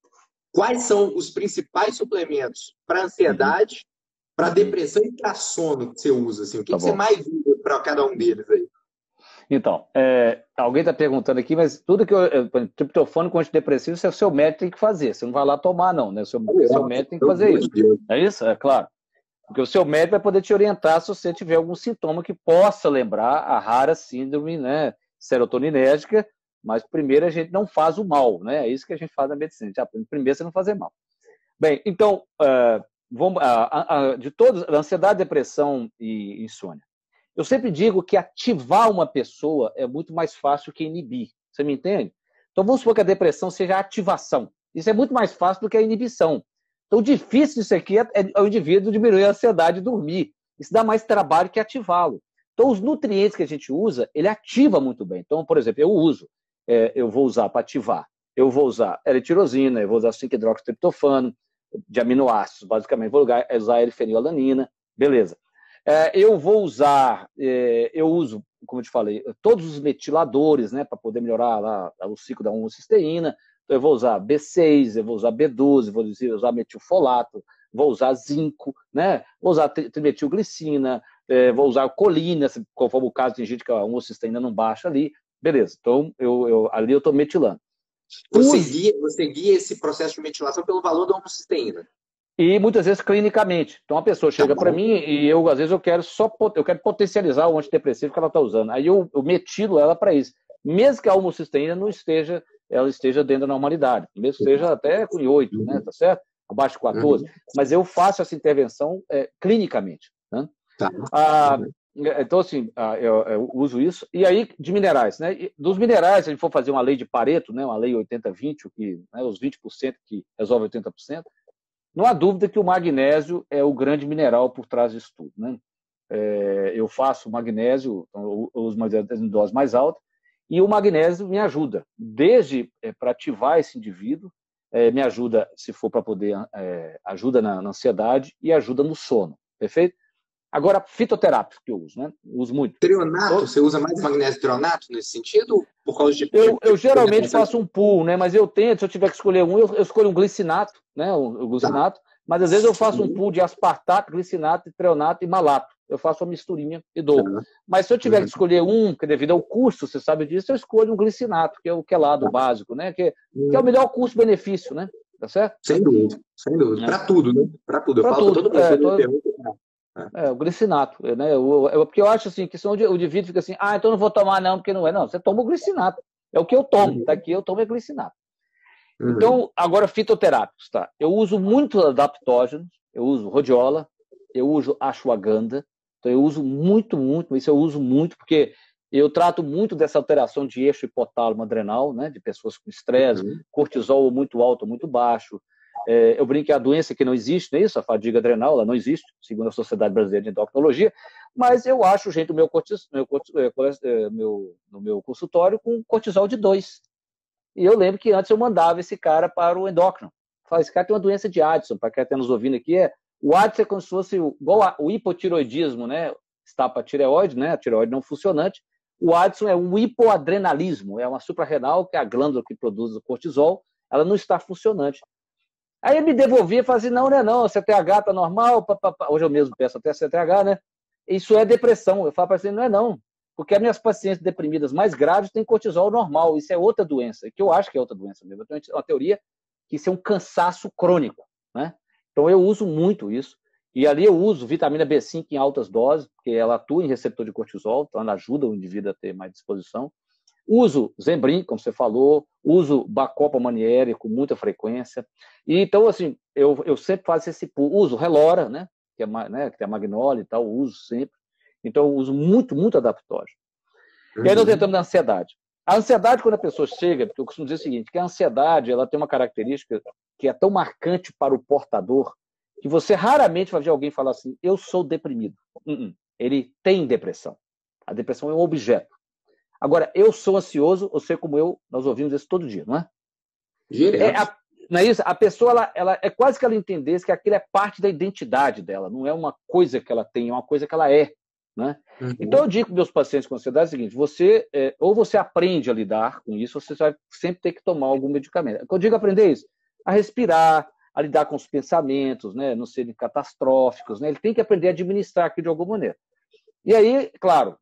Speaker 1: quais são os principais suplementos para ansiedade, uhum. para depressão e para sono que você usa? Assim? O que, tá que você mais usa para cada um deles aí?
Speaker 2: Então, é, alguém está perguntando aqui, mas tudo que eu. Triptofano com antidepressivo, isso é o seu médico tem que fazer. Você não vai lá tomar, não, né? O seu, é, seu médico tem que fazer isso. Deus. É isso? É claro. Porque o seu médico vai poder te orientar se você tiver algum sintoma que possa lembrar a rara síndrome, né, serotoninérgica, mas primeiro a gente não faz o mal, né? É isso que a gente faz na medicina. Primeiro você não fazer mal. Bem, então, uh, vamos, uh, uh, de todos, ansiedade, depressão e insônia. Eu sempre digo que ativar uma pessoa é muito mais fácil que inibir. Você me entende? Então vamos supor que a depressão seja a ativação. Isso é muito mais fácil do que a inibição. Então o difícil disso aqui é, é o indivíduo diminuir a ansiedade e dormir. Isso dá mais trabalho que ativá-lo. Então os nutrientes que a gente usa, ele ativa muito bem. Então, por exemplo, eu uso, é, eu vou usar para ativar, eu vou usar L-tirosina, eu vou usar cinco hidroxitriptofano, de aminoácidos, basicamente, vou usar L-fenilalanina, beleza. É, eu vou usar, é, eu uso, como eu te falei, todos os metiladores, né, para poder melhorar lá, o ciclo da homocisteína. Então, eu vou usar B seis, eu vou usar B doze, vou usar metilfolato, vou usar zinco, né, vou usar trimetilglicina, é, vou usar colina, conforme o caso, tem gente que a homocisteína não baixa ali, beleza. Então, eu, eu, ali eu estou metilando.
Speaker 1: Você guia, você guia esse processo de metilação pelo valor da homocisteína.
Speaker 2: E muitas vezes clinicamente. Então a pessoa chega tá para mim e eu, às vezes, eu quero só eu quero potencializar o antidepressivo que ela está usando. Aí eu, eu metilo ela para isso. Mesmo que a homocisteína não esteja, ela esteja dentro da normalidade. Mesmo que esteja até com oito, né? Tá certo? Abaixo de quatorze. Uhum. Mas eu faço essa intervenção é, clinicamente. Né? Tá. Ah, então, assim, eu, eu uso isso. E aí, de minerais, né? E dos minerais, se a gente for fazer uma lei de Pareto, né? Uma lei oitenta vinte, que, né? Os vinte por cento que resolve oitenta por cento, não há dúvida que o magnésio é o grande mineral por trás disso tudo. Né? É, eu faço magnésio, eu uso magnésio em dose mais alta, e o magnésio me ajuda, desde é, para ativar esse indivíduo, é, me ajuda, se for para poder, é, ajuda na, na ansiedade e ajuda no sono, perfeito? Agora, fitoterápico que eu uso, né? Eu uso muito.
Speaker 1: Treonato, então, você usa mais magnésio treonato nesse sentido? Por causa de...
Speaker 2: Eu, eu geralmente faço um pool, né? Mas eu tento, se eu tiver que escolher um, eu, eu escolho um glicinato, né? O, o glicinato, tá. Mas às vezes eu faço um pool de aspartato, glicinato, treonato e malato. Eu faço uma misturinha e dou. Tá. Mas se eu tiver uhum. que escolher um, que devido ao custo, você sabe disso, eu escolho um glicinato, que é o que é lá do tá. básico, né? Que, uhum. que é o melhor custo-benefício, né? Tá certo?
Speaker 1: Sem dúvida, sem dúvida. É. Para tudo, né? Para tudo. Eu
Speaker 2: pra
Speaker 1: falo
Speaker 2: tudo.
Speaker 1: Todo
Speaker 2: é, tô... É, o glicinato, né? Eu, eu, porque eu acho assim, que o indivíduo fica assim, ah, então não vou tomar não, porque não é. Não, você toma o glicinato. É o que eu tomo, uhum. tá aqui, eu tomo é glicinato. Uhum. Então, agora fitoterápicos, tá? Eu uso muito adaptógenos, eu uso rodiola, eu uso ashwagandha, então eu uso muito, muito, isso eu uso muito, porque eu trato muito dessa alteração de eixo hipotálamo adrenal, né? De pessoas com estresse, uhum. cortisol muito alto, muito baixo. É, eu brinco que a doença que não existe, não é isso? A fadiga adrenal, ela não existe, segundo a Sociedade Brasileira de Endocrinologia, mas eu acho, gente, o meu, cortis, meu, meu, no meu consultório com cortisol de dois. E eu lembro que antes eu mandava esse cara para o endócrino. Falei, esse cara tem uma doença de Addison, para quem está nos ouvindo aqui, é, o Addison é como se fosse igual a, o hipotiroidismo, né? Está para a tireoide, né? A tireoide não funcionante. O Addison é um hipoadrenalismo, é uma suprarrenal, que é a glândula que produz o cortisol, ela não está funcionante. Aí ele me devolvia e falava assim, não, não é não, C T H está normal, pá, pá, pá. Hoje eu mesmo peço até C T H, né? Isso é depressão. Eu falo para ele, não é não, porque as minhas pacientes deprimidas mais graves têm cortisol normal, isso é outra doença, que eu acho que é outra doença mesmo. Eu tenho uma teoria que isso é um cansaço crônico, né? Então eu uso muito isso, e ali eu uso vitamina B cinco em altas doses, porque ela atua em receptor de cortisol, então ela ajuda o indivíduo a ter mais disposição. Uso Zembrin, como você falou, uso Bacopa Manieri com muita frequência. E, então, assim, eu, eu sempre faço esse pulo. Uso Relora, né? Que é, né, que é a Magnolia e tal, uso sempre. Então, eu uso muito, muito adaptógeno. Uhum. E aí nós entramos na ansiedade. A ansiedade, quando a pessoa chega, porque eu costumo dizer o seguinte, que a ansiedade ela tem uma característica que é tão marcante para o portador, que você raramente vai ver alguém falar assim, eu sou deprimido. Uh-uh. Ele tem depressão. A depressão é um objeto. Agora, eu sou ansioso, você como eu, nós ouvimos isso todo dia, não é?
Speaker 1: Direto.
Speaker 2: É a, não é isso? A pessoa, ela, ela, é quase que ela entendesse que aquilo é parte da identidade dela, não é uma coisa que ela tem, é uma coisa que ela é. Né? Uhum. Então, eu digo para meus pacientes com ansiedade o seguinte, você, é, ou você aprende a lidar com isso, ou você vai sempre ter que tomar algum medicamento. Quando eu digo aprender isso, a respirar, a lidar com os pensamentos, né, não serem catastróficos, né? Ele tem que aprender a administrar aqui de alguma maneira. E aí, claro,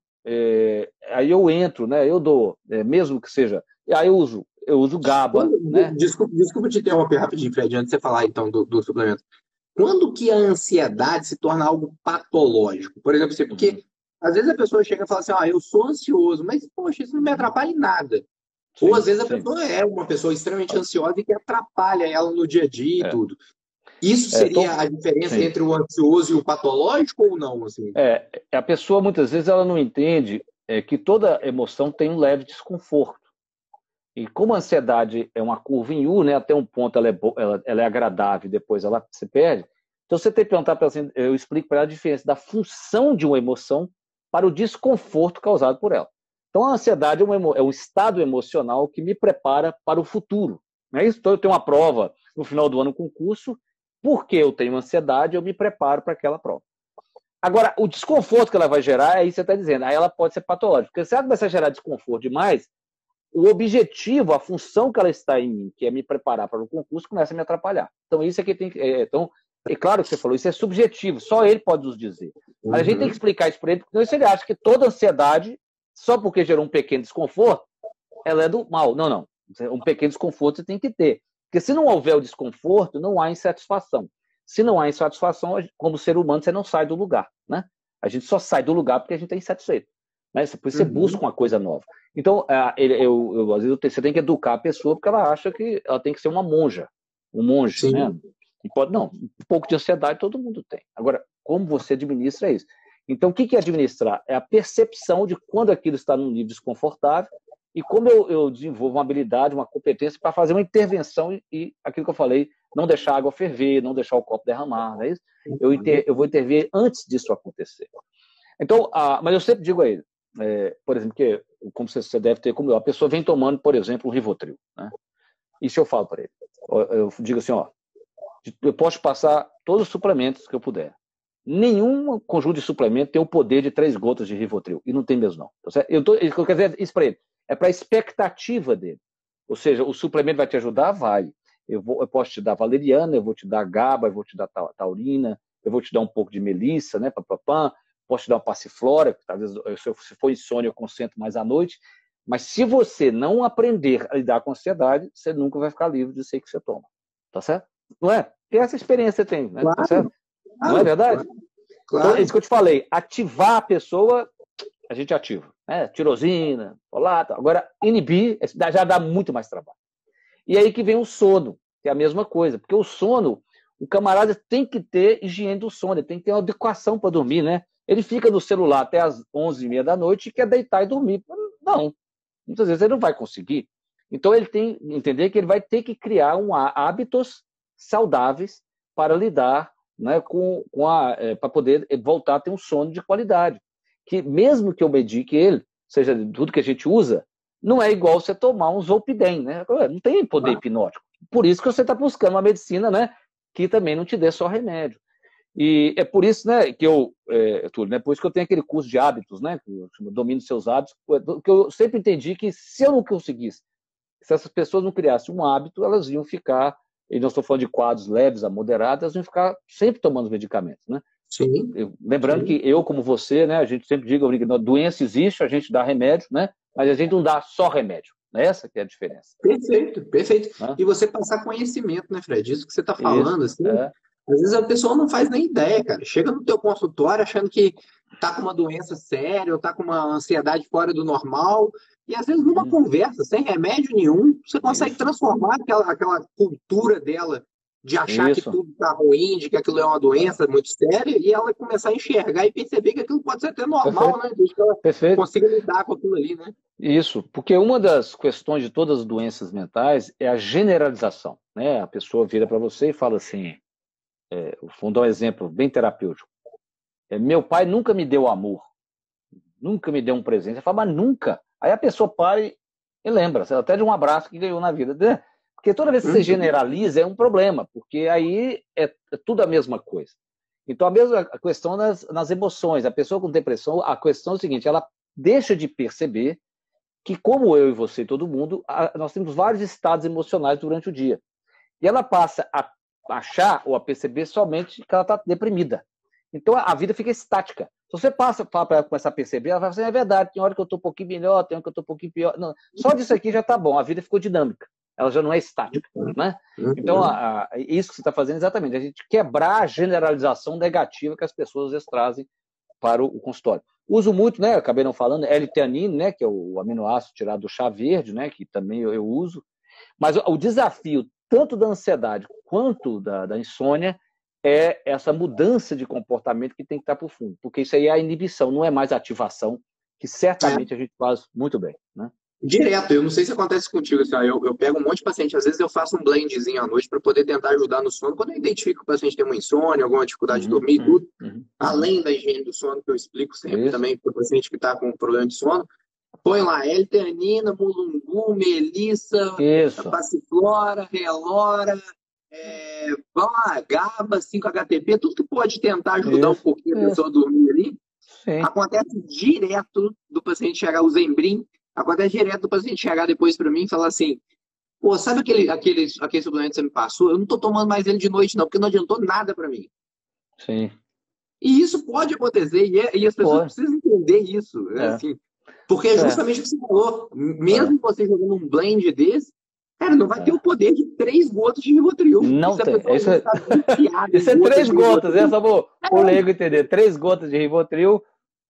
Speaker 2: é, aí eu entro, né, eu dou, é, mesmo que seja, aí eu uso, eu uso GABA.
Speaker 1: Quando,
Speaker 2: né?
Speaker 1: Desculpa, desculpa te interromper rapidinho, Fred, antes de você falar então do, do suplemento. Quando que a ansiedade se torna algo patológico? Por exemplo, porque uhum. às vezes a pessoa chega e fala assim, ah, eu sou ansioso, mas, poxa, isso não me atrapalha em nada. Sim, Ou às vezes a sim. pessoa é uma pessoa extremamente ansiosa e que atrapalha ela no dia a dia e é. tudo. Isso seria é, tô... a diferença sim. entre o ansioso e o patológico ou não? Assim?
Speaker 2: É, a pessoa muitas vezes ela não entende é, que toda emoção tem um leve desconforto. E como a ansiedade é uma curva em U, né, até um ponto ela é, ela, ela é agradável e depois ela se perde, então você tem que perguntar para ela, eu explico para ela a diferença da função de uma emoção para o desconforto causado por ela. Então a ansiedade é um, é um estado emocional que me prepara para o futuro. Não é isso? Então eu tenho uma prova no final do ano, um concurso, porque eu tenho ansiedade, eu me preparo para aquela prova. Agora, o desconforto que ela vai gerar, é isso que você está dizendo, aí ela pode ser patológica, porque se ela começar a gerar desconforto demais, o objetivo, a função que ela está em mim, que é me preparar para o concurso, começa a me atrapalhar. Então, isso é que tem que... É, então, é claro que você falou, isso é subjetivo, só ele pode nos dizer. Mas uhum. a gente tem que explicar isso para ele, porque senão ele acha que toda ansiedade, só porque gerou um pequeno desconforto, ela é do mal. Não, não. Um pequeno desconforto você tem que ter. Porque se não houver o desconforto, não há insatisfação. Se não há insatisfação, como ser humano, você não sai do lugar. Né? A gente só sai do lugar porque a gente está insatisfeito. Né? Por isso você uhum. busca uma coisa nova. Então, eu, eu, eu, às vezes você tem que educar a pessoa porque ela acha que ela tem que ser uma monja, um monge. Sim. Né? E pode, não, um pouco de ansiedade todo mundo tem. Agora, como você administra isso? Então, o que é administrar? É a percepção de quando aquilo está num nível desconfortável e como eu, eu desenvolvo uma habilidade, uma competência para fazer uma intervenção e, e aquilo que eu falei, não deixar a água ferver, não deixar o copo derramar. Não é isso? Eu, inter, eu vou intervir antes disso acontecer. Então, a, mas eu sempre digo a ele, é, por exemplo, que como você deve ter como eu, a pessoa vem tomando, por exemplo, um Rivotril. Né? Isso eu falo para ele. Eu, eu digo assim, ó, eu posso passar todos os suplementos que eu puder. Nenhum conjunto de suplemento tem o poder de três gotas de Rivotril. E não tem mesmo, não. Eu, tô, eu quero dizer isso para ele. É para a expectativa dele. Ou seja, o suplemento vai te ajudar? Vai. Eu, vou, eu posso te dar valeriana, eu vou te dar GABA, eu vou te dar taurina, eu vou te dar um pouco de melissa, né, papapá, posso te dar uma passiflora, que talvez se for insônia eu concentro mais à noite. Mas se você não aprender a lidar com a ansiedade, você nunca vai ficar livre de ser que você toma. Tá certo? Não é? E essa experiência você tem, né?
Speaker 1: Claro,
Speaker 2: tá certo?
Speaker 1: Claro,
Speaker 2: não é verdade?
Speaker 1: Claro, claro.
Speaker 2: Então, é isso que eu te falei. Ativar a pessoa, a gente ativa. Né? Tirosina, folato. Agora, inibir já dá muito mais trabalho. E aí que vem o sono, que é a mesma coisa. Porque o sono, o camarada tem que ter higiene do sono, ele tem que ter uma adequação para dormir, né? Ele fica no celular até as onze e meia da noite e quer deitar e dormir. Não. Muitas vezes ele não vai conseguir. Então, ele tem que entender que ele vai ter que criar um, hábitos saudáveis para lidar, né, com, com a, é, para poder voltar a ter um sono de qualidade. Que mesmo que eu medique ele, seja tudo que a gente usa, não é igual você tomar um Zolpidem, né? Não tem poder hipnótico. Por isso que você está buscando uma medicina, né, que também não te dê só remédio. E é por isso, né, que eu, é, tudo, né, por isso que eu tenho aquele curso de hábitos, né, que eu chamo Domínio Seus Hábitos, que eu sempre entendi que se eu não conseguisse, se essas pessoas não criassem um hábito, elas iam ficar, e não estou falando de quadros leves a moderados, elas iam ficar sempre tomando medicamentos, né?
Speaker 1: Sim.
Speaker 2: Eu, lembrando
Speaker 1: Sim.
Speaker 2: que eu, como você, né, a gente sempre diz, a doença existe, a gente dá remédio, né, mas a gente não dá só remédio. Essa que é a diferença.
Speaker 1: Perfeito, perfeito.
Speaker 2: Né?
Speaker 1: E você passar conhecimento, né, Fred? Isso que você está falando,
Speaker 2: Isso,
Speaker 1: assim,
Speaker 2: é.
Speaker 1: às vezes a pessoa não faz nem ideia, cara. Chega no teu consultório achando que tá com uma doença séria ou tá com uma ansiedade fora do normal E às vezes numa
Speaker 2: Hum,
Speaker 1: conversa, sem remédio nenhum, você consegue
Speaker 2: isso,
Speaker 1: transformar aquela, aquela cultura dela de achar que
Speaker 2: isso.
Speaker 1: tudo está ruim, de que aquilo é uma doença muito séria, e ela começar a enxergar e perceber que aquilo pode ser até normal,
Speaker 2: Perfeito,
Speaker 1: né? Desde que ela
Speaker 2: perfeito.
Speaker 1: consiga lidar com aquilo ali, né?
Speaker 2: Isso, porque uma das questões de todas as doenças mentais é a generalização, né? A pessoa vira para você e fala assim, é, vou dar um exemplo bem terapêutico. É, meu pai nunca me deu amor, nunca me deu um presente. Você fala, mas nunca. Aí a pessoa para e, e lembra, até de um abraço que ganhou na vida, né? Porque toda vez que você
Speaker 1: Uhum.
Speaker 2: generaliza é um problema, porque aí é, é tudo a mesma coisa. Então a mesma questão nas, nas emoções. A pessoa com depressão, a questão é o seguinte, ela deixa de perceber que, como eu e você e todo mundo, nós temos vários estados emocionais durante o dia. E ela passa a achar ou a perceber somente que ela está deprimida. Então a vida fica estática. Se você passa para ela começar a perceber, ela vai falar assim, é verdade, tem hora que eu estou um pouquinho melhor, tem hora que eu estou um pouquinho pior. Não, só disso aqui já está bom, a vida ficou dinâmica. Ela já não é estática. Né? Então,
Speaker 1: Uhum.
Speaker 2: a, a, isso que você está fazendo exatamente, a gente quebrar a generalização negativa que as pessoas às vezes trazem para o, o consultório. Uso muito, né? Acabei não falando, L-teanina, né? Que é o aminoácido tirado do chá verde, né? Que também eu, eu uso. Mas o, o desafio, tanto da ansiedade quanto da, da insônia, é essa mudança de comportamento que tem que estar por fundo. Porque isso aí é a inibição, não é mais a ativação, que
Speaker 1: É.
Speaker 2: certamente a gente faz muito bem. Né?
Speaker 1: Direto, eu não sei se acontece contigo, assim, ó, eu, eu pego um monte de paciente, às vezes eu faço um blendzinho à noite para poder tentar ajudar no sono, quando eu identifico que o paciente tem uma insônia, alguma dificuldade de
Speaker 2: Uhum,
Speaker 1: dormir e
Speaker 2: uhum,
Speaker 1: tudo,
Speaker 2: uhum, uhum.
Speaker 1: além da higiene do sono, que eu explico sempre
Speaker 2: Isso,
Speaker 1: também para o paciente que está com problema de sono, põe lá L-teanina, mulungu, melissa,
Speaker 2: isso,
Speaker 1: passiflora, relora, é, vamos lá, GABA, cinco H T P, tudo que pode tentar ajudar um
Speaker 2: isso,
Speaker 1: pouquinho a
Speaker 2: isso.
Speaker 1: pessoa a dormir ali.
Speaker 2: Sim.
Speaker 1: Acontece direto do paciente chegar, o Zembrim, acontece direto do paciente chegar depois para mim e falar assim, pô, sabe aquele, aquele, aquele suplemento que você me passou? Eu não tô tomando mais ele de noite não, porque não adiantou nada para mim.
Speaker 2: Sim.
Speaker 1: E isso pode acontecer, e, é, e as pessoas
Speaker 2: Pô,
Speaker 1: precisam entender isso, né?
Speaker 2: é,
Speaker 1: Assim, porque é
Speaker 2: é,
Speaker 1: justamente o que você falou,
Speaker 2: é,
Speaker 1: mesmo você jogando um blend desse, cara, não vai ter o
Speaker 2: é.
Speaker 1: poder de três gotas de Rivotril. E
Speaker 2: Não
Speaker 1: se a
Speaker 2: tem.
Speaker 1: pessoa
Speaker 2: Isso
Speaker 1: não
Speaker 2: é,
Speaker 1: está viciada
Speaker 2: isso
Speaker 1: em
Speaker 2: é
Speaker 1: gotas
Speaker 2: três
Speaker 1: de
Speaker 2: gotas, é
Speaker 1: Rivotril,
Speaker 2: só para o leigo entender. Três gotas de Rivotril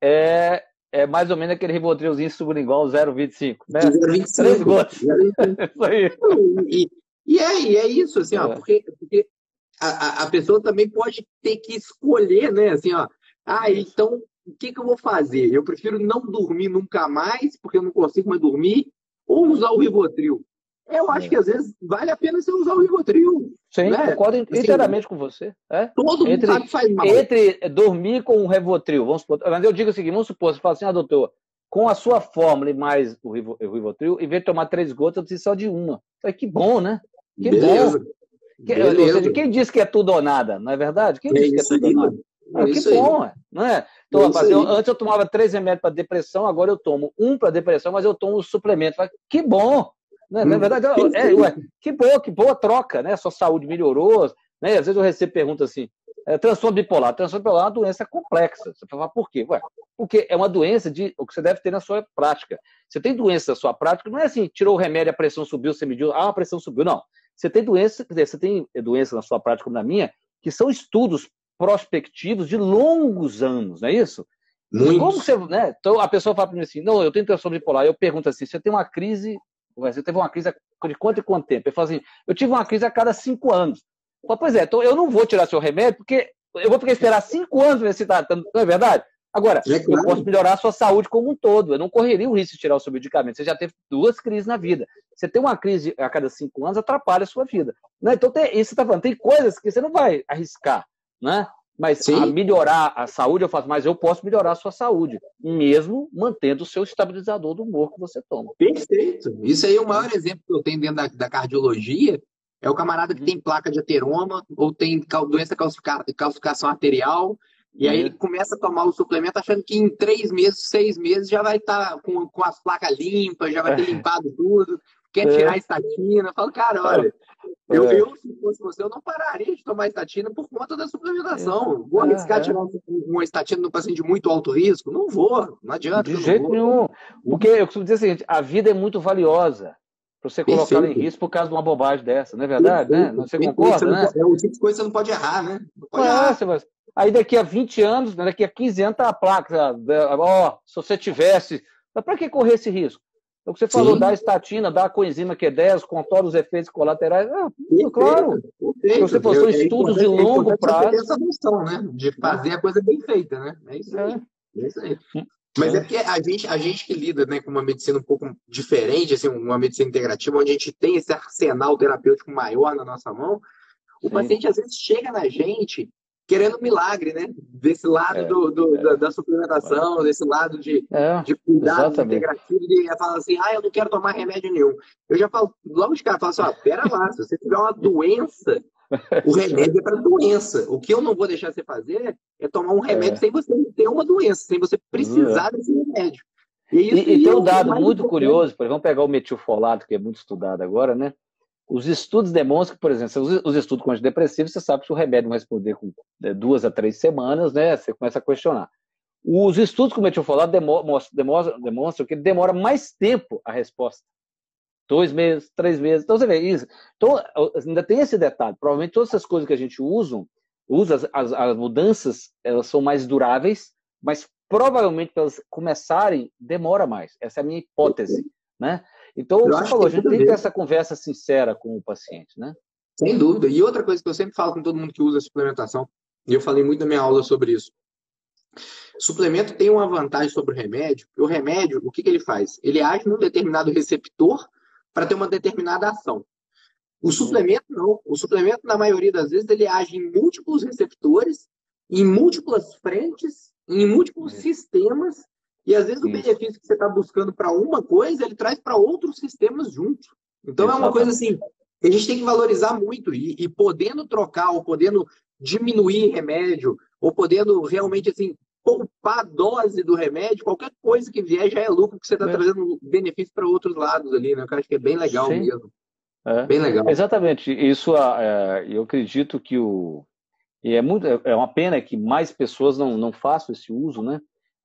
Speaker 2: é, é mais ou menos aquele Rivotrilzinho sublingual zero vírgula vinte e cinco,
Speaker 1: de
Speaker 2: né? Três
Speaker 1: zero vírgula vinte e cinco.
Speaker 2: gotas. Isso aí.
Speaker 1: E, e, é, e é isso, assim, ó,
Speaker 2: É,
Speaker 1: porque, porque a, a, a pessoa também pode ter que escolher, né? Assim, ó, ah,
Speaker 2: isso.
Speaker 1: então o que, que eu vou fazer? Eu prefiro não dormir nunca mais, porque eu não consigo mais dormir, ou usar o Rivotril. Eu acho que
Speaker 2: É.
Speaker 1: às vezes vale a pena você usar o Rivotril,
Speaker 2: Sim,
Speaker 1: né?
Speaker 2: concordo
Speaker 1: Assim,
Speaker 2: inteiramente com você. É.
Speaker 1: todo mundo sabe
Speaker 2: Entre,
Speaker 1: que faz mal.
Speaker 2: entre dormir com o Rivotril, vamos supor, mas eu digo o seguinte, vamos supor, você fala assim, ah, doutor, com a sua fórmula e mais o Rivo- o Rivotril, em vez de tomar três gotas, eu preciso só de uma. Falei, que bom, né? Que bom.
Speaker 1: Beleza,
Speaker 2: Que- ou
Speaker 1: beleza.
Speaker 2: seja, quem disse que é tudo ou nada, não é verdade? Quem
Speaker 1: É
Speaker 2: disse que é
Speaker 1: isso
Speaker 2: tudo ou
Speaker 1: aí,
Speaker 2: nada?
Speaker 1: mano.
Speaker 2: Ah,
Speaker 1: É
Speaker 2: que
Speaker 1: isso aí.
Speaker 2: bom, ué, não é? Então,
Speaker 1: É isso
Speaker 2: rapaz, eu,
Speaker 1: aí.
Speaker 2: antes eu tomava três remédios para depressão, agora eu tomo um para depressão, mas eu tomo o suplemento. Falei, que bom! Né? Na
Speaker 1: Hum,
Speaker 2: verdade, é, ué,
Speaker 1: perfeito.
Speaker 2: que boa, que boa troca, né? Sua saúde melhorou, né? Às vezes eu recebo perguntas assim, é, transtorno bipolar. Transtorno bipolar é uma doença complexa. Você fala, por quê? Ué, porque é uma doença de o que você deve ter na sua prática. Você tem doença na sua prática, não é assim, tirou o remédio, a pressão subiu, você mediu, ah, a pressão subiu. Não. Você tem doença, quer dizer, você tem doença na sua prática como na minha, que são estudos prospectivos de longos anos, não é isso? E como
Speaker 1: Muito.
Speaker 2: você, né? Então a pessoa fala para mim assim, não, eu tenho transtorno bipolar. Eu pergunto assim, você tem uma crise, você teve uma crise de quanto e quanto tempo? Ele fala assim, eu tive uma crise a cada cinco anos. Eu falo, pois é, então eu não vou tirar seu remédio, porque eu vou ficar esperar cinco anos ver se está, não é verdade? Agora,
Speaker 1: É
Speaker 2: eu posso
Speaker 1: claro.
Speaker 2: melhorar a sua saúde como um todo. Eu não correria o risco de tirar o seu medicamento. Você já teve duas crises na vida. Você tem uma crise a cada cinco anos, atrapalha a sua vida. Né? Então, tem, isso você está falando, tem coisas que você não vai arriscar, né? Mas a
Speaker 1: Sim,
Speaker 2: melhorar a saúde, eu faço, mas eu posso melhorar a sua saúde, mesmo mantendo o seu estabilizador do humor que você toma.
Speaker 1: perfeito. Isso aí é o
Speaker 2: Né?
Speaker 1: maior exemplo que eu tenho dentro da, da cardiologia. É o camarada que
Speaker 2: Uhum.
Speaker 1: tem placa de ateroma ou tem cal- doença calcifica- calcificação arterial. E aí ele
Speaker 2: É,
Speaker 1: começa a tomar o suplemento achando que em três meses, seis meses já vai estar com, com as placas limpas, já vai ter limpado tudo, quer tirar a
Speaker 2: é,
Speaker 1: estatina. Eu falo, cara, olha,
Speaker 2: é,
Speaker 1: eu,
Speaker 2: é,
Speaker 1: eu, se fosse você, eu não pararia de tomar estatina por conta da
Speaker 2: isso.
Speaker 1: suplementação. Vou
Speaker 2: É,
Speaker 1: arriscar
Speaker 2: é.
Speaker 1: tirar um- uma estatina no paciente de muito alto risco? Não vou, não adianta
Speaker 2: De
Speaker 1: que eu não
Speaker 2: jeito
Speaker 1: vou.
Speaker 2: nenhum. Porque eu costumo dizer o seguinte, a vida é muito valiosa para você colocá-la em
Speaker 1: Perfeito.
Speaker 2: risco por causa de uma bobagem dessa, não é verdade? Né?
Speaker 1: Perfeito,
Speaker 2: Você
Speaker 1: perfeito. Você
Speaker 2: concorda,
Speaker 1: não
Speaker 2: né?
Speaker 1: pode, é o tipo de coisa que você não pode errar, né? Não pode
Speaker 2: É,
Speaker 1: errar.
Speaker 2: você vai... Aí daqui a vinte anos, daqui a quinze anos, tá a placa. Ó, se você tivesse. Mas para que correr esse risco? É o que você falou,
Speaker 1: Sim.
Speaker 2: dá estatina, dá a coenzima Q dez, controla os efeitos colaterais. Ah,
Speaker 1: Perfeito,
Speaker 2: claro.
Speaker 1: perfeito.
Speaker 2: Você falou, são
Speaker 1: É
Speaker 2: estudos de
Speaker 1: importante, é
Speaker 2: longo
Speaker 1: importante você ter
Speaker 2: prazo,
Speaker 1: essa noção, né? De
Speaker 2: né?
Speaker 1: fazer a coisa bem feita, né? É isso
Speaker 2: É,
Speaker 1: aí. É isso aí. Mas é
Speaker 2: é,
Speaker 1: porque a gente, a gente que lida, né, com uma medicina um pouco diferente, assim, uma medicina integrativa, onde a gente tem esse arsenal terapêutico maior na nossa mão, o
Speaker 2: sim,
Speaker 1: paciente às vezes chega na gente querendo um milagre, né? Desse lado
Speaker 2: é,
Speaker 1: do, do- da,
Speaker 2: é,
Speaker 1: da suplementação, desse lado de,
Speaker 2: é,
Speaker 1: de cuidados
Speaker 2: exatamente.
Speaker 1: integrativos, e ele fala assim, ah, eu não quero tomar remédio nenhum. Eu já falo, logo de cara, eu falo assim, ó, pera lá, se você tiver uma doença, o remédio é para doença. O que eu não vou deixar você fazer é tomar um remédio
Speaker 2: É,
Speaker 1: sem você ter uma doença, sem você
Speaker 2: é.
Speaker 1: precisar desse remédio. E isso
Speaker 2: E, e
Speaker 1: aí
Speaker 2: tem
Speaker 1: é
Speaker 2: um
Speaker 1: o
Speaker 2: dado
Speaker 1: mais
Speaker 2: muito
Speaker 1: importante.
Speaker 2: curioso, por exemplo, vamos pegar o metilfolato, que é muito estudado agora, né? Os estudos demonstram que, por exemplo, os, os estudos com antidepressivos, você sabe que se o remédio não responder com é, duas a três semanas, né? Você começa a questionar. Os estudos com metilfolato demo, demonstram, demonstram que demora mais tempo a resposta. Dois meses, três meses. Então, você vê isso. Então, ainda tem esse detalhe. Provavelmente todas essas coisas que a gente usa, usa as, as, as mudanças, elas são mais duráveis, mas provavelmente para elas começarem, demora mais. Essa é a minha hipótese, né? Então, o
Speaker 1: Eu
Speaker 2: que você
Speaker 1: acho que
Speaker 2: falou, a
Speaker 1: tem
Speaker 2: gente
Speaker 1: tudo a
Speaker 2: tem que ter
Speaker 1: ver,
Speaker 2: essa conversa sincera com o paciente, né?
Speaker 1: sem dúvida. E outra coisa que eu sempre falo com todo mundo que usa suplementação, e eu falei muito na minha aula sobre isso. Suplemento tem uma vantagem sobre o remédio, porque o remédio, o que, que ele faz? Ele age num determinado receptor para ter uma determinada ação. O
Speaker 2: Uhum.
Speaker 1: suplemento não. O suplemento, na maioria das vezes, ele age em múltiplos receptores, em múltiplas frentes, em múltiplos
Speaker 2: Isso.
Speaker 1: sistemas, e às vezes o
Speaker 2: Isso.
Speaker 1: benefício que você está buscando para uma coisa, ele traz para outros sistemas juntos. Então é uma coisa
Speaker 2: Exatamente.
Speaker 1: assim, que a gente tem que valorizar muito, e, e podendo trocar, ou podendo diminuir remédio, ou podendo realmente assim, poupar a dose do remédio, qualquer coisa que vier já é lucro, que você está
Speaker 2: É.
Speaker 1: trazendo benefício para outros lados ali, né? Eu acho que é bem legal
Speaker 2: Sim.
Speaker 1: mesmo.
Speaker 2: É.
Speaker 1: Bem legal.
Speaker 2: Exatamente. Isso, é, eu acredito que o. E é, muito, é uma pena que mais pessoas não, não façam esse uso, né?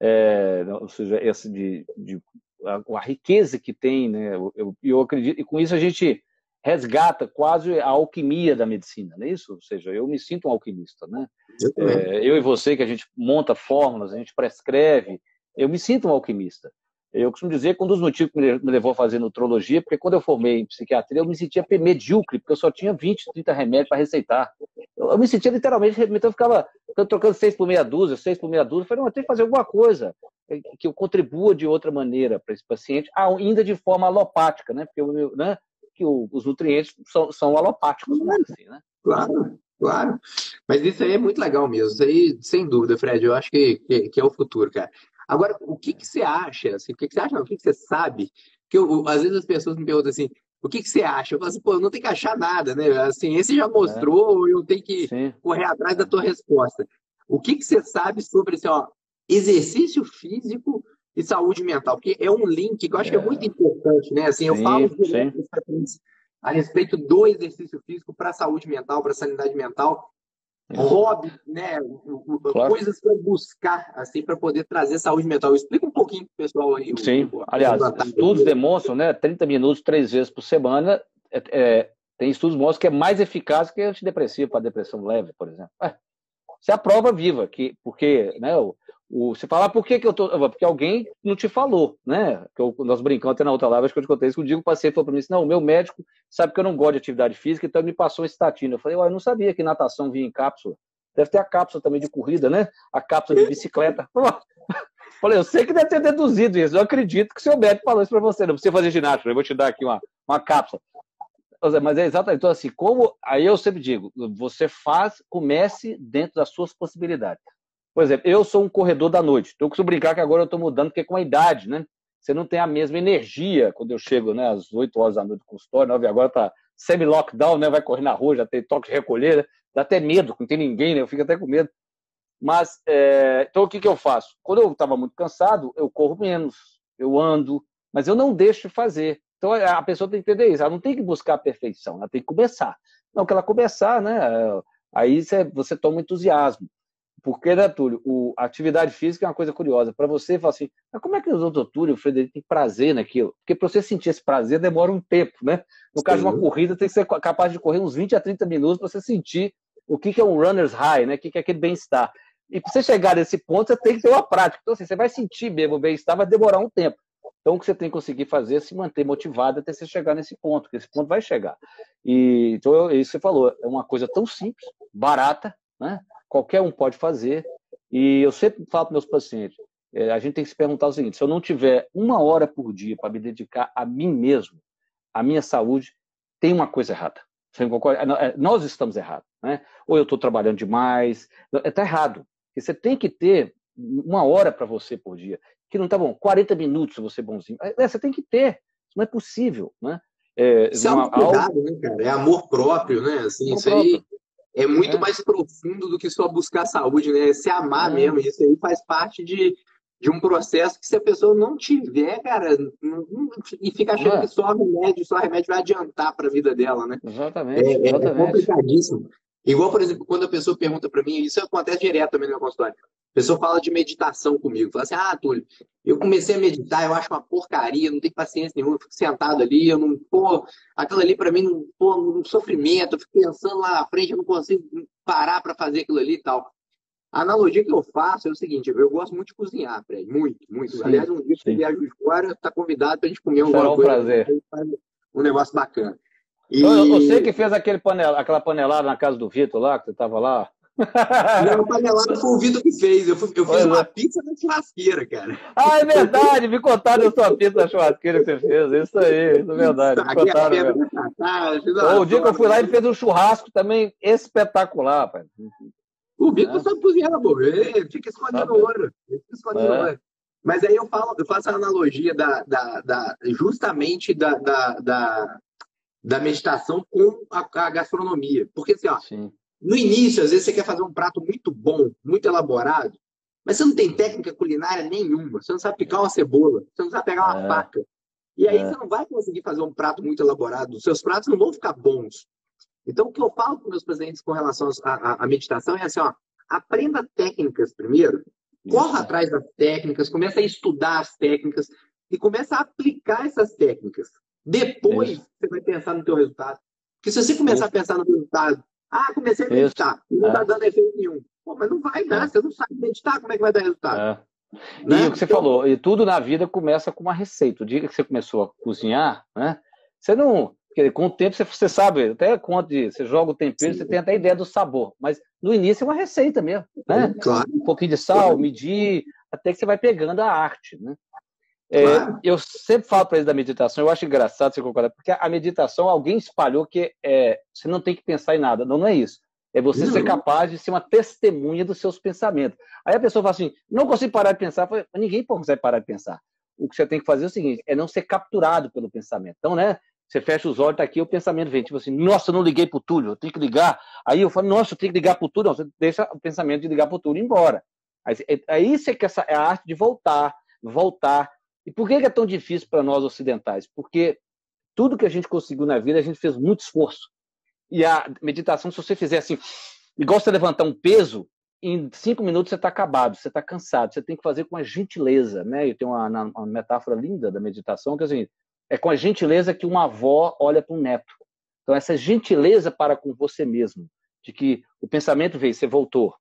Speaker 2: É, ou seja, essa de, de a, a riqueza que tem, né? Eu, eu, eu acredito, e com isso a gente resgata quase a alquimia da medicina, não é isso? Ou seja, eu me sinto um alquimista, né?
Speaker 1: Eu também.
Speaker 2: É, eu e você, que a gente monta fórmulas, a gente prescreve, eu me sinto um alquimista. Eu costumo dizer que um dos motivos que me levou a fazer nutrologia, porque quando eu formei em psiquiatria, eu me sentia medíocre, porque eu só tinha vinte, trinta remédios para receitar. Eu, eu me sentia literalmente, então eu ficava trocando seis por meia dúzia, seis por meia dúzia. Eu falei, não, eu tenho que fazer alguma coisa que eu contribua de outra maneira para esse paciente, ainda de forma alopática, né? Porque eu, né? que o, os nutrientes são, são alopáticos, vamos dizer assim, né?
Speaker 1: Claro, claro. Mas isso aí é muito legal mesmo. Isso aí, sem dúvida, Fred, eu acho que, que, que é o futuro, cara. Agora, o que, que você acha? Assim, o que, que você acha? Não, o que, que você sabe? Que eu, às vezes as pessoas me perguntam assim, o que, que você acha? Eu falo assim, pô, eu não tenho que achar nada, né? Assim, esse já
Speaker 2: É,
Speaker 1: mostrou, eu tenho que
Speaker 2: sim.
Speaker 1: correr atrás da
Speaker 2: É,
Speaker 1: tua resposta. O que, que você sabe sobre assim, ó, exercício físico e saúde mental? Porque é um link que eu acho que é muito
Speaker 2: é,
Speaker 1: importante, né? Assim, eu falo
Speaker 2: sim,
Speaker 1: direto
Speaker 2: sim.
Speaker 1: para os pacientes a respeito do exercício físico para a saúde mental, para a sanidade mental,
Speaker 2: Isso.
Speaker 1: hobby, né,
Speaker 2: Claro.
Speaker 1: coisas para buscar, assim, para poder trazer saúde mental. Explica um pouquinho para o pessoal aí, o,
Speaker 2: Sim.
Speaker 1: o, a
Speaker 2: Aliás,
Speaker 1: vantagem
Speaker 2: estudos
Speaker 1: disso.
Speaker 2: demonstram, né? trinta minutos, três vezes por semana. É, é, tem estudos que mostram que é mais eficaz que antidepressivo para depressão leve, por exemplo. É, isso é a prova viva, que, porque, né, o, o, você fala, ah, por que, que eu tô. Porque alguém não te falou, né? Que eu, nós brincamos até na outra live, acho que eu te contei isso, que o dia que o paciente falou para mim assim, não, o meu médico sabe que eu não gosto de atividade física, então ele me passou uma estatina. Eu falei, eu não sabia que natação vinha em cápsula. Deve ter a cápsula também de corrida, né? A cápsula de bicicleta. Falei, eu sei que deve ter deduzido isso, eu acredito que o seu médico falou isso para você, não precisa fazer ginástica, eu vou te dar aqui uma, uma cápsula. Mas é exatamente, então assim, como, aí eu sempre digo, você faz, comece dentro das suas possibilidades. Por exemplo, eu sou um corredor da noite, então eu costumo brincar que agora eu estou mudando, porque com a idade, né, você não tem a mesma energia quando eu chego, né, às oito horas da noite do consultório, nove agora tá semi-lockdown, né, vai correr na rua, já tem toque de recolher, né, dá até medo, não tem ninguém, né, eu fico até com medo. Mas, é, então o que, que eu faço? Quando eu estava muito cansado, eu corro menos, eu ando, mas eu não deixo de fazer. Então a pessoa tem que entender isso, ela não tem que buscar a perfeição, ela tem que começar. Não, que ela começar, né? Aí você, você toma entusiasmo. Porque, né, Túlio, o, a atividade física é uma coisa curiosa. Para você, fala assim, mas como é que o doutor Túlio, o Frederico, tem prazer naquilo? Porque para você sentir esse prazer demora um tempo, né? No caso de uma
Speaker 1: Sim.
Speaker 2: corrida, tem que ser capaz de correr uns vinte a trinta minutos para você sentir o que, que é um runner's high, né? O que, que é aquele bem-estar. E para você chegar nesse ponto, você tem que ter uma prática. Então, assim, você vai sentir mesmo o bem-estar, vai demorar um tempo. Então, o que você tem que conseguir fazer é se manter motivado até você chegar nesse ponto, porque esse ponto vai chegar. E, então, é isso que você falou, é uma coisa tão simples, barata, né? Qualquer um pode fazer. E eu sempre falo para meus pacientes, é, a gente tem que se perguntar o seguinte, se eu não tiver uma hora por dia para me dedicar a mim mesmo, a minha saúde, tem uma coisa errada. Você concorda? Nós estamos errados, né? Ou eu estou trabalhando demais, está errado. Porque você tem que ter uma hora para você por dia. Que não tá bom, quarenta minutos você bonzinho. É, você tem que ter, isso não é possível, né? É,
Speaker 1: Isso é
Speaker 2: uma,
Speaker 1: autocuidado,
Speaker 2: algo...
Speaker 1: né, cara? É amor próprio, né? Assim,
Speaker 2: amor
Speaker 1: isso aí
Speaker 2: próprio.
Speaker 1: é muito
Speaker 2: É.
Speaker 1: mais profundo do que só buscar saúde, né? É se amar
Speaker 2: É.
Speaker 1: mesmo. Isso aí faz parte de, de um processo que se a pessoa não tiver, cara, não, não, e fica achando
Speaker 2: É.
Speaker 1: que só remédio, só remédio vai adiantar para a vida dela, né?
Speaker 2: Exatamente,
Speaker 1: É, é, é
Speaker 2: exatamente.
Speaker 1: complicadíssimo. Igual, por exemplo, quando a pessoa pergunta para mim, isso acontece direto também no meu consultório. A pessoa fala de meditação comigo, fala assim, ah, Túlio, eu comecei a meditar, eu acho uma porcaria, não tenho paciência nenhuma, eu fico sentado ali, eu não, pô, aquilo ali para mim, não, pô, um sofrimento, eu fico pensando lá na frente, eu não consigo parar para fazer aquilo ali e tal. A analogia que eu faço é o seguinte, eu gosto muito de cozinhar, Fred, muito, muito.
Speaker 2: Sim,
Speaker 1: Aliás, um dia que você
Speaker 2: sim.
Speaker 1: viaja de fora, está convidado para a gente comer
Speaker 2: Será
Speaker 1: alguma
Speaker 2: um
Speaker 1: coisa,
Speaker 2: prazer.
Speaker 1: um negócio bacana. E...
Speaker 2: Eu, eu sei que fez aquele panel, aquela panelada na casa do Vitor lá, que você estava lá.
Speaker 1: Não, panelada foi o Vitor que fez. Eu, fui, eu fiz
Speaker 2: Pois
Speaker 1: uma
Speaker 2: é.
Speaker 1: pizza na churrasqueira, cara.
Speaker 2: Ah, é verdade, me contaram da sua pizza na churrasqueira que você fez. Isso aí, isso é verdade. Me
Speaker 1: Taguei a
Speaker 2: contaram
Speaker 1: pedra
Speaker 2: mesmo.
Speaker 1: da Tatá, fiz
Speaker 2: Ô,
Speaker 1: uma
Speaker 2: o dia que eu fui lá, ele
Speaker 1: torta.
Speaker 2: fez um churrasco também espetacular, pai.
Speaker 1: O Vitor
Speaker 2: É,
Speaker 1: sabe cozinhar, pô. Ele fica escondendo
Speaker 2: sabe?
Speaker 1: ouro. Ele fica escondendo
Speaker 2: É,
Speaker 1: ouro. Mas aí eu falo, eu faço a analogia da, da, da justamente da, da, da, da meditação com a, a gastronomia. Porque assim, ó,
Speaker 2: sim.
Speaker 1: no início, às vezes você quer fazer um prato muito bom, muito elaborado, mas você não tem técnica culinária nenhuma. Você não sabe picar uma cebola, você não sabe pegar uma
Speaker 2: É,
Speaker 1: faca. E aí
Speaker 2: é,
Speaker 1: você não vai conseguir fazer um prato muito elaborado. Os seus pratos não vão ficar bons. Então, o que eu falo para meus pacientes com relação à, à meditação é assim, ó, aprenda técnicas primeiro, corra
Speaker 2: isso.
Speaker 1: atrás das técnicas, começa a estudar as técnicas e começa a aplicar essas técnicas. Depois,
Speaker 2: Isso.
Speaker 1: você vai pensar no teu resultado. Porque se você começar
Speaker 2: Isso.
Speaker 1: a pensar no resultado, ah, comecei a
Speaker 2: Isso.
Speaker 1: meditar e não está
Speaker 2: É,
Speaker 1: dando efeito nenhum. Pô, mas não vai dar,
Speaker 2: é,
Speaker 1: você não sabe meditar, como é que vai dar resultado?
Speaker 2: é.
Speaker 1: Né?
Speaker 2: E o que você
Speaker 1: Então,
Speaker 2: falou, e tudo na vida começa com uma receita. O dia que você começou a cozinhar, né? Você não. Porque com o tempo você, você sabe, até quando você joga o tempero, você tem até ideia do sabor. Mas no início é uma receita mesmo, né?
Speaker 1: claro,
Speaker 2: Um pouquinho de sal, medir, até que você vai pegando a arte, né? É,
Speaker 1: claro.
Speaker 2: eu sempre falo para eles da meditação, eu acho engraçado você concordar, porque a meditação, alguém espalhou que é, você não tem que pensar em nada. Não, não é isso. É você ser
Speaker 1: Não.
Speaker 2: capaz de ser uma testemunha dos seus pensamentos. Aí a pessoa fala assim, não consigo parar de pensar. Eu falo, ninguém consegue parar de pensar. O que você tem que fazer é o seguinte, é não ser capturado pelo pensamento. Então, né, você fecha os olhos, tá aqui, o pensamento vem, tipo assim, nossa, eu não liguei pro Túlio, eu tenho que ligar. Aí eu falo, nossa, eu tenho que ligar pro Túlio. Não, você deixa o pensamento de ligar pro Túlio embora. Aí, aí você quer essa, é a arte de voltar, voltar. E por que é tão difícil para nós ocidentais? Porque tudo que a gente conseguiu na vida, a gente fez muito esforço. E a meditação, se você fizer assim, igual você levantar um peso, em cinco minutos você está acabado, você está cansado, você tem que fazer com a gentileza, né? E tem uma, uma metáfora linda da meditação, que assim, é com a gentileza que uma avó olha para um neto. Então, essa gentileza para com você mesmo, de que o pensamento veio, você voltou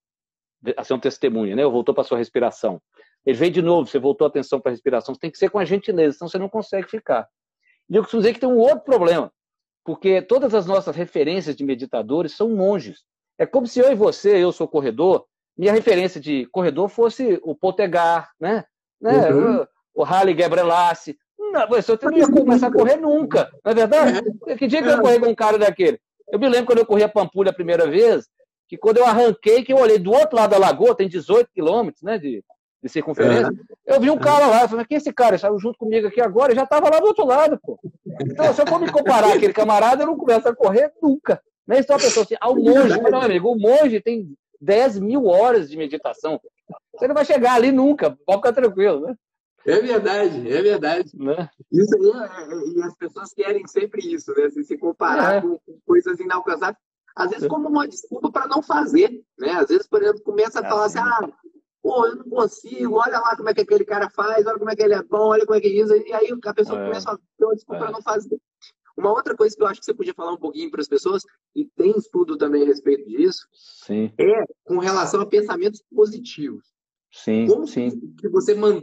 Speaker 2: a ser um testemunha, né? Voltou para a sua respiração. Ele veio de novo, você voltou a atenção para a respiração, você tem que ser com a gentileza, senão você não consegue ficar. E eu costumo dizer que tem um outro problema, porque todas as nossas referências de meditadores são monges. É como se eu e você, eu sou corredor, minha referência de corredor fosse o Poltegar, né? né?
Speaker 1: Uhum.
Speaker 2: O Haile Gebrselassie. Não, você não ia começar a correr nunca, não é verdade? Que dia que eu corri com um cara daquele? Eu me lembro quando eu corri a Pampulha a primeira vez, que quando eu arranquei, que eu olhei do outro lado da lagoa, tem dezoito quilômetros, né, de, de circunferência, uhum. Eu vi um cara lá, eu falei, quem é esse cara? Ele saiu junto comigo aqui agora, ele já estava lá do outro lado, pô. Então, se eu for me comparar com aquele camarada, eu não começo a correr nunca. Né? Então, a pessoa assim, ah, o monge, mas não, amigo, o monge tem dez mil horas de meditação. Você não vai chegar ali nunca, pode ficar tranquilo, né?
Speaker 1: É verdade, é verdade.
Speaker 2: Né?
Speaker 1: Isso aí, é, e as pessoas querem sempre isso, né? Se, se comparar é. com, com coisas inalcançáveis, às vezes como uma desculpa para não fazer, né? Às vezes, por exemplo, começa a é falar assim, ah, pô, eu não consigo, olha lá como é que aquele cara faz, olha como é que ele é bom, olha como é que é isso, e aí a pessoa é. começa a ter uma desculpa é. para não fazer. Uma outra coisa que eu acho que você podia falar um pouquinho para as pessoas, e tem estudo também a respeito disso,
Speaker 2: sim.
Speaker 1: é com relação a pensamentos positivos.
Speaker 2: Sim,
Speaker 1: Como
Speaker 2: sim.
Speaker 1: que você manter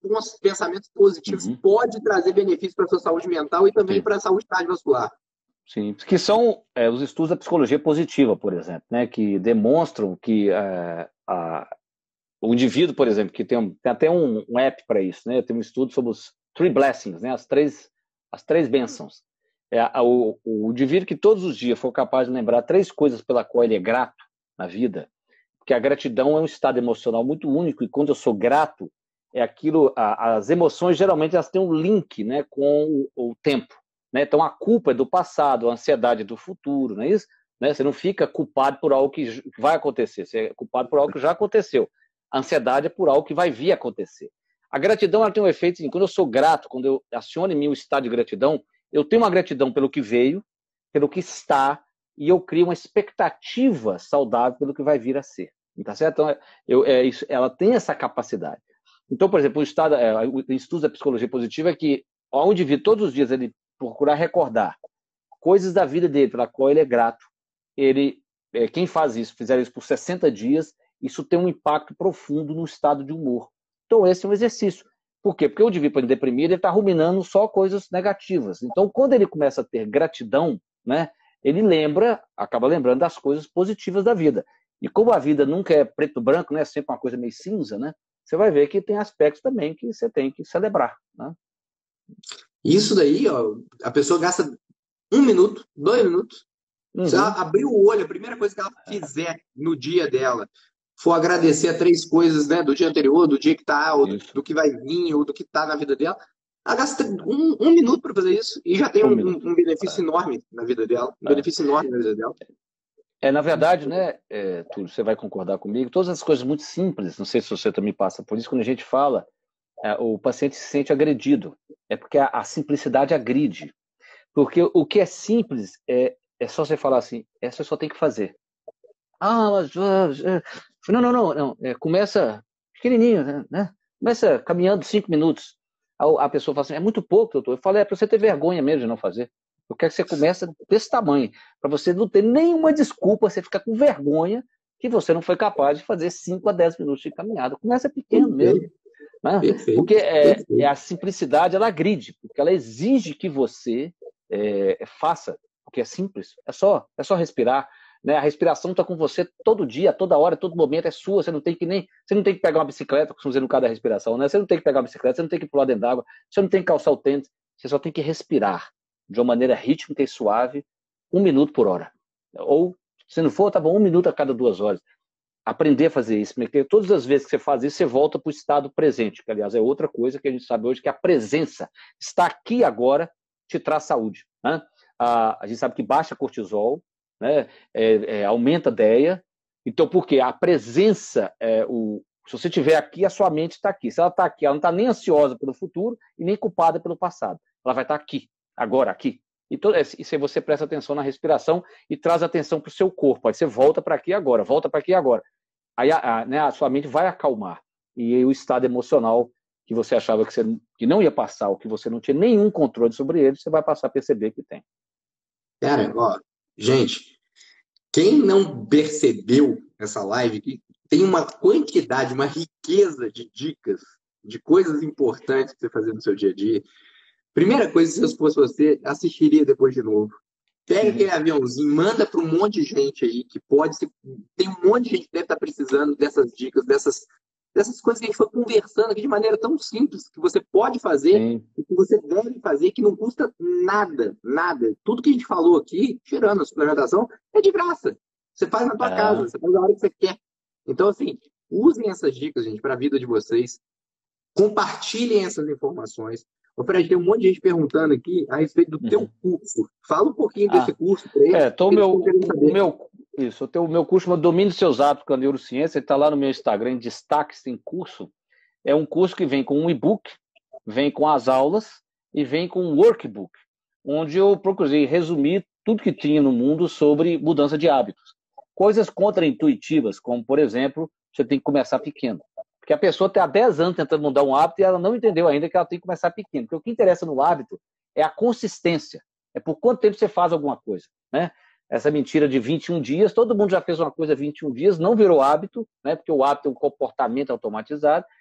Speaker 1: pensamentos positivos
Speaker 2: Uhum.
Speaker 1: pode trazer benefícios para a sua saúde mental e também
Speaker 2: Sim.
Speaker 1: para a saúde cardiovascular.
Speaker 2: Sim, que são é, os estudos da psicologia positiva, por exemplo, né, que demonstram que é, a, o indivíduo, por exemplo, que tem, um, tem até um, um app para isso, né, tem um estudo sobre os three blessings, né, as três, as três bênçãos. É, a, o, o indivíduo que todos os dias for capaz de lembrar três coisas pela qual ele é grato na vida, porque a gratidão é um estado emocional muito único, e quando eu sou grato, é aquilo, a, as emoções geralmente elas têm um link, né, com o, o tempo. Né? Então a culpa é do passado, a ansiedade é do futuro, não é isso? Né? Você não fica culpado por algo que vai acontecer, você é culpado por algo que já aconteceu. A ansiedade é por algo que vai vir a acontecer. A gratidão ela tem um efeito assim, quando eu sou grato, quando eu aciono em mim o estado de gratidão, eu tenho uma gratidão pelo que veio, pelo que está, e eu crio uma expectativa saudável pelo que vai vir a ser. Tá certo? Então, eu, é, isso, ela tem essa capacidade. Então, por exemplo, o, estado, é, o estudo da psicologia positiva é que, ao indivíduo, todos os dias, ele procurar recordar coisas da vida dele, pela qual ele é grato, ele, é, quem faz isso, fizer isso por sessenta dias, isso tem um impacto profundo no estado de humor. Então, esse é um exercício. Por quê? Porque o indivíduo, para ele deprimir, ele está ruminando só coisas negativas. Então, quando ele começa a ter gratidão, né, ele lembra, acaba lembrando das coisas positivas da vida. E como a vida nunca é preto-branco, né, é sempre uma coisa meio cinza, né, você vai ver que tem aspectos também que você tem que celebrar. Né?
Speaker 1: Isso daí, ó, a pessoa gasta um minuto, dois minutos. Uhum. Se ela abrir o olho, a primeira coisa que ela fizer no dia dela for agradecer a três coisas, né, do dia anterior, do dia que tá, ou do, do que vai vir, ou do que tá na vida dela, ela gasta um, um minuto para fazer isso e já tem um, um, um benefício é. enorme na vida dela. Um é. benefício enorme na vida dela.
Speaker 2: É, na verdade, né, é, Túlio, você vai concordar comigo, todas as coisas muito simples, não sei se você também passa por isso, quando a gente fala, é, o paciente se sente agredido. É porque a, a simplicidade agride. Porque o que é simples é, é só você falar assim, essa só tem que fazer. Ah, mas... Uh, não, não, não, não. É, começa pequenininho, né? Começa caminhando cinco minutos. A, a pessoa fala assim, é muito pouco, doutor. Eu falei, é para você ter vergonha mesmo de não fazer. Eu quero que você comece desse tamanho, para você não ter nenhuma desculpa, você ficar com vergonha que você não foi capaz de fazer cinco a dez minutos de caminhada. Começa pequeno mesmo. Né? Porque é, é a simplicidade, ela agride, porque ela exige que você é, faça, porque é simples, é só, é só respirar. Né? A respiração está com você todo dia, toda hora, todo momento, é sua, você não tem que nem, você não tem que pegar uma bicicleta, como no caso da respiração, né? Você não tem que pegar uma bicicleta, você não tem que pular dentro d'água, você não tem que calçar o tênis, você só tem que respirar de uma maneira rítmica e suave, um minuto por hora. Ou, se não for, tá bom, um minuto a cada duas horas. Aprender a fazer isso, porque todas as vezes que você faz isso, você volta para o estado presente, que, aliás, é outra coisa que a gente sabe hoje, que a presença está aqui agora te traz saúde. Né? A, a gente sabe que baixa cortisol, né? é, é, aumenta a DEA. Então, por quê? A presença, é, o, se você estiver aqui, a sua mente está aqui. Se ela está aqui, ela não está nem ansiosa pelo futuro e nem culpada pelo passado. Ela vai estar aqui, agora, aqui. Então, e se você presta atenção na respiração e traz atenção para o seu corpo, aí você volta para aqui agora, volta para aqui agora. Aí a, a, né, a sua mente vai acalmar. E aí o estado emocional que você achava que, você, que não ia passar, ou que você não tinha nenhum controle sobre ele, você vai passar a perceber que tem.
Speaker 1: Cara, ó, gente, quem não percebeu essa live, que tem uma quantidade, uma riqueza de dicas, de coisas importantes para você fazer no seu dia a dia. Primeira coisa, se eu fosse você, assistiria depois de novo. Pega aquele aviãozinho, manda para um monte de gente aí que pode ser. Tem um monte de gente que deve estar precisando dessas dicas, dessas, dessas coisas que a gente foi conversando aqui de maneira tão simples, que você pode fazer, Sim. e que você deve fazer, que não custa nada, nada. Tudo que a gente falou aqui, tirando a suplementação, é de graça. Você faz na tua ah. casa, você faz na hora que você quer. Então, assim, usem essas dicas, gente, para a vida de vocês. Compartilhem essas informações. Ô, Fred, tem um monte de gente perguntando aqui a respeito do uhum. teu curso. Fala um pouquinho desse ah, curso para eles.
Speaker 2: É, tô o meu, o meu, isso, eu tenho o meu curso, o Domínio dos Seus Hábitos com a Neurociência, ele está lá no meu Instagram, em destaques em curso. É um curso que vem com um e-book, vem com as aulas e vem com um workbook, onde eu procurei resumir tudo que tinha no mundo sobre mudança de hábitos. Coisas contraintuitivas, como, por exemplo, você tem que começar pequeno. Porque a pessoa está há dez anos tentando mudar um hábito e ela não entendeu ainda que ela tem que começar pequeno. Porque o que interessa no hábito é a consistência. É por quanto tempo você faz alguma coisa. Né? Essa mentira de vinte e um dias, todo mundo já fez uma coisa há vinte e um dias, não virou hábito, né? Porque o hábito é um comportamento automatizado,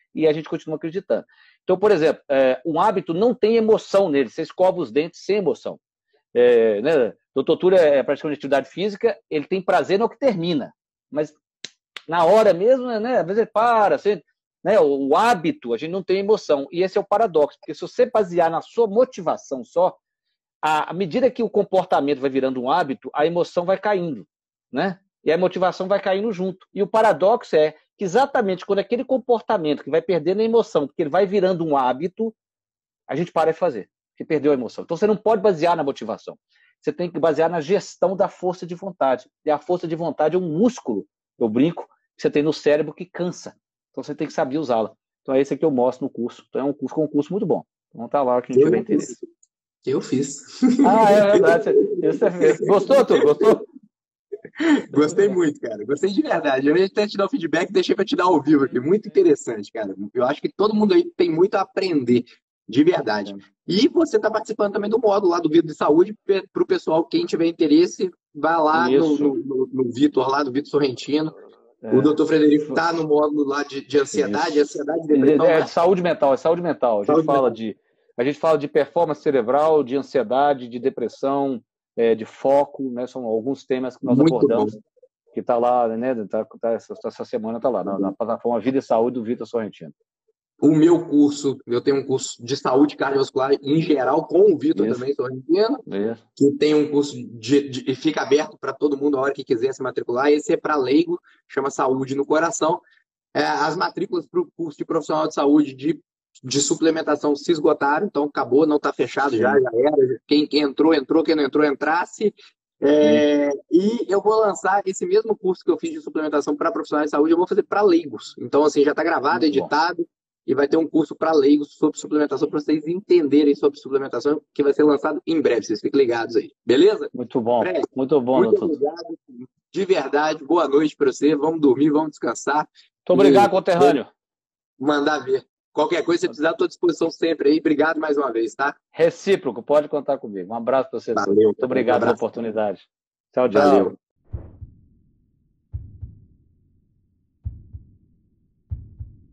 Speaker 2: e a gente continua acreditando. Então, por exemplo, é, um hábito não tem emoção nele, você escova os dentes sem emoção. É, né? Doutor Túlio é praticamente atividade física, ele tem prazer no que termina, mas na hora mesmo, né? Às vezes ele para, você, né? O, o hábito, a gente não tem emoção, e esse é o paradoxo, porque se você basear na sua motivação só, à medida que o comportamento vai virando um hábito, a emoção vai caindo, né? E a motivação vai caindo junto. E o paradoxo é que exatamente quando aquele comportamento que vai perdendo a emoção, porque ele vai virando um hábito, a gente para de fazer, que perdeu a emoção. Então você não pode basear na motivação. Você tem que basear na gestão da força de vontade. E a força de vontade é um músculo, eu brinco, que você tem no cérebro que cansa. Então você tem que saber usá-la. Então é esse que eu mostro no curso. Então é um curso com um curso muito bom. Então tá lá quem tiver interesse.
Speaker 1: Eu fiz.
Speaker 2: Ah, é verdade. Você fez. Gostou, Túlio? Gostou?
Speaker 1: Gostei muito, cara. Gostei de verdade. Eu ia até te dar o feedback, deixei para te dar ao vivo aqui. Muito interessante, cara. Eu acho que todo mundo aí tem muito a aprender, de verdade. E você está participando também do módulo lá do Vitor de Saúde, para o pessoal, quem tiver interesse, vai lá no, no, no, no Vitor, lá do Vitor Sorrentino. É. O doutor Frederico está no módulo lá de, de ansiedade, Isso. ansiedade, depressão.
Speaker 2: É, é saúde mental, é saúde mental. A gente
Speaker 1: saúde
Speaker 2: fala
Speaker 1: mental.
Speaker 2: de a gente fala de performance cerebral, de ansiedade, de depressão, é, de foco, né? São alguns temas que nós Muito abordamos. Bom. Que está lá, né? Tá, tá, essa, essa semana está lá, na, na plataforma Vida e Saúde do Vitor Sorrentino.
Speaker 1: O meu curso, eu tenho um curso de saúde cardiovascular em geral, com o Vitor também, Sorrentino,
Speaker 2: Isso.
Speaker 1: que tem um curso de, de, e fica aberto para todo mundo a hora que quiser se matricular. Esse é para leigo, chama Saúde no Coração. É, as matrículas para o curso de profissional de saúde de, de suplementação se esgotaram, então acabou, não está fechado já, já era. Quem, quem entrou, entrou, quem não entrou, entrasse. É, e eu vou lançar esse mesmo curso que eu fiz de suplementação para profissionais de saúde, eu vou fazer para leigos. Então, assim, já está gravado, Muito editado, bom. E vai ter um curso para leigos sobre suplementação, para vocês entenderem sobre suplementação, que vai ser lançado em breve. Vocês fiquem ligados aí. Beleza?
Speaker 2: Muito bom. Fred, muito bom,
Speaker 1: Muito
Speaker 2: doutor.
Speaker 1: obrigado. De verdade, boa noite para você. Vamos dormir, vamos descansar.
Speaker 2: Muito obrigado, conterrâneo.
Speaker 1: Mandar ver. Qualquer coisa, se precisar, estou à disposição sempre aí. Obrigado mais uma vez, tá?
Speaker 2: Recíproco, pode contar comigo. Um abraço para você.
Speaker 1: Valeu.
Speaker 2: Muito obrigado
Speaker 1: um
Speaker 2: pela oportunidade. Tchau, tchau.
Speaker 1: Valeu.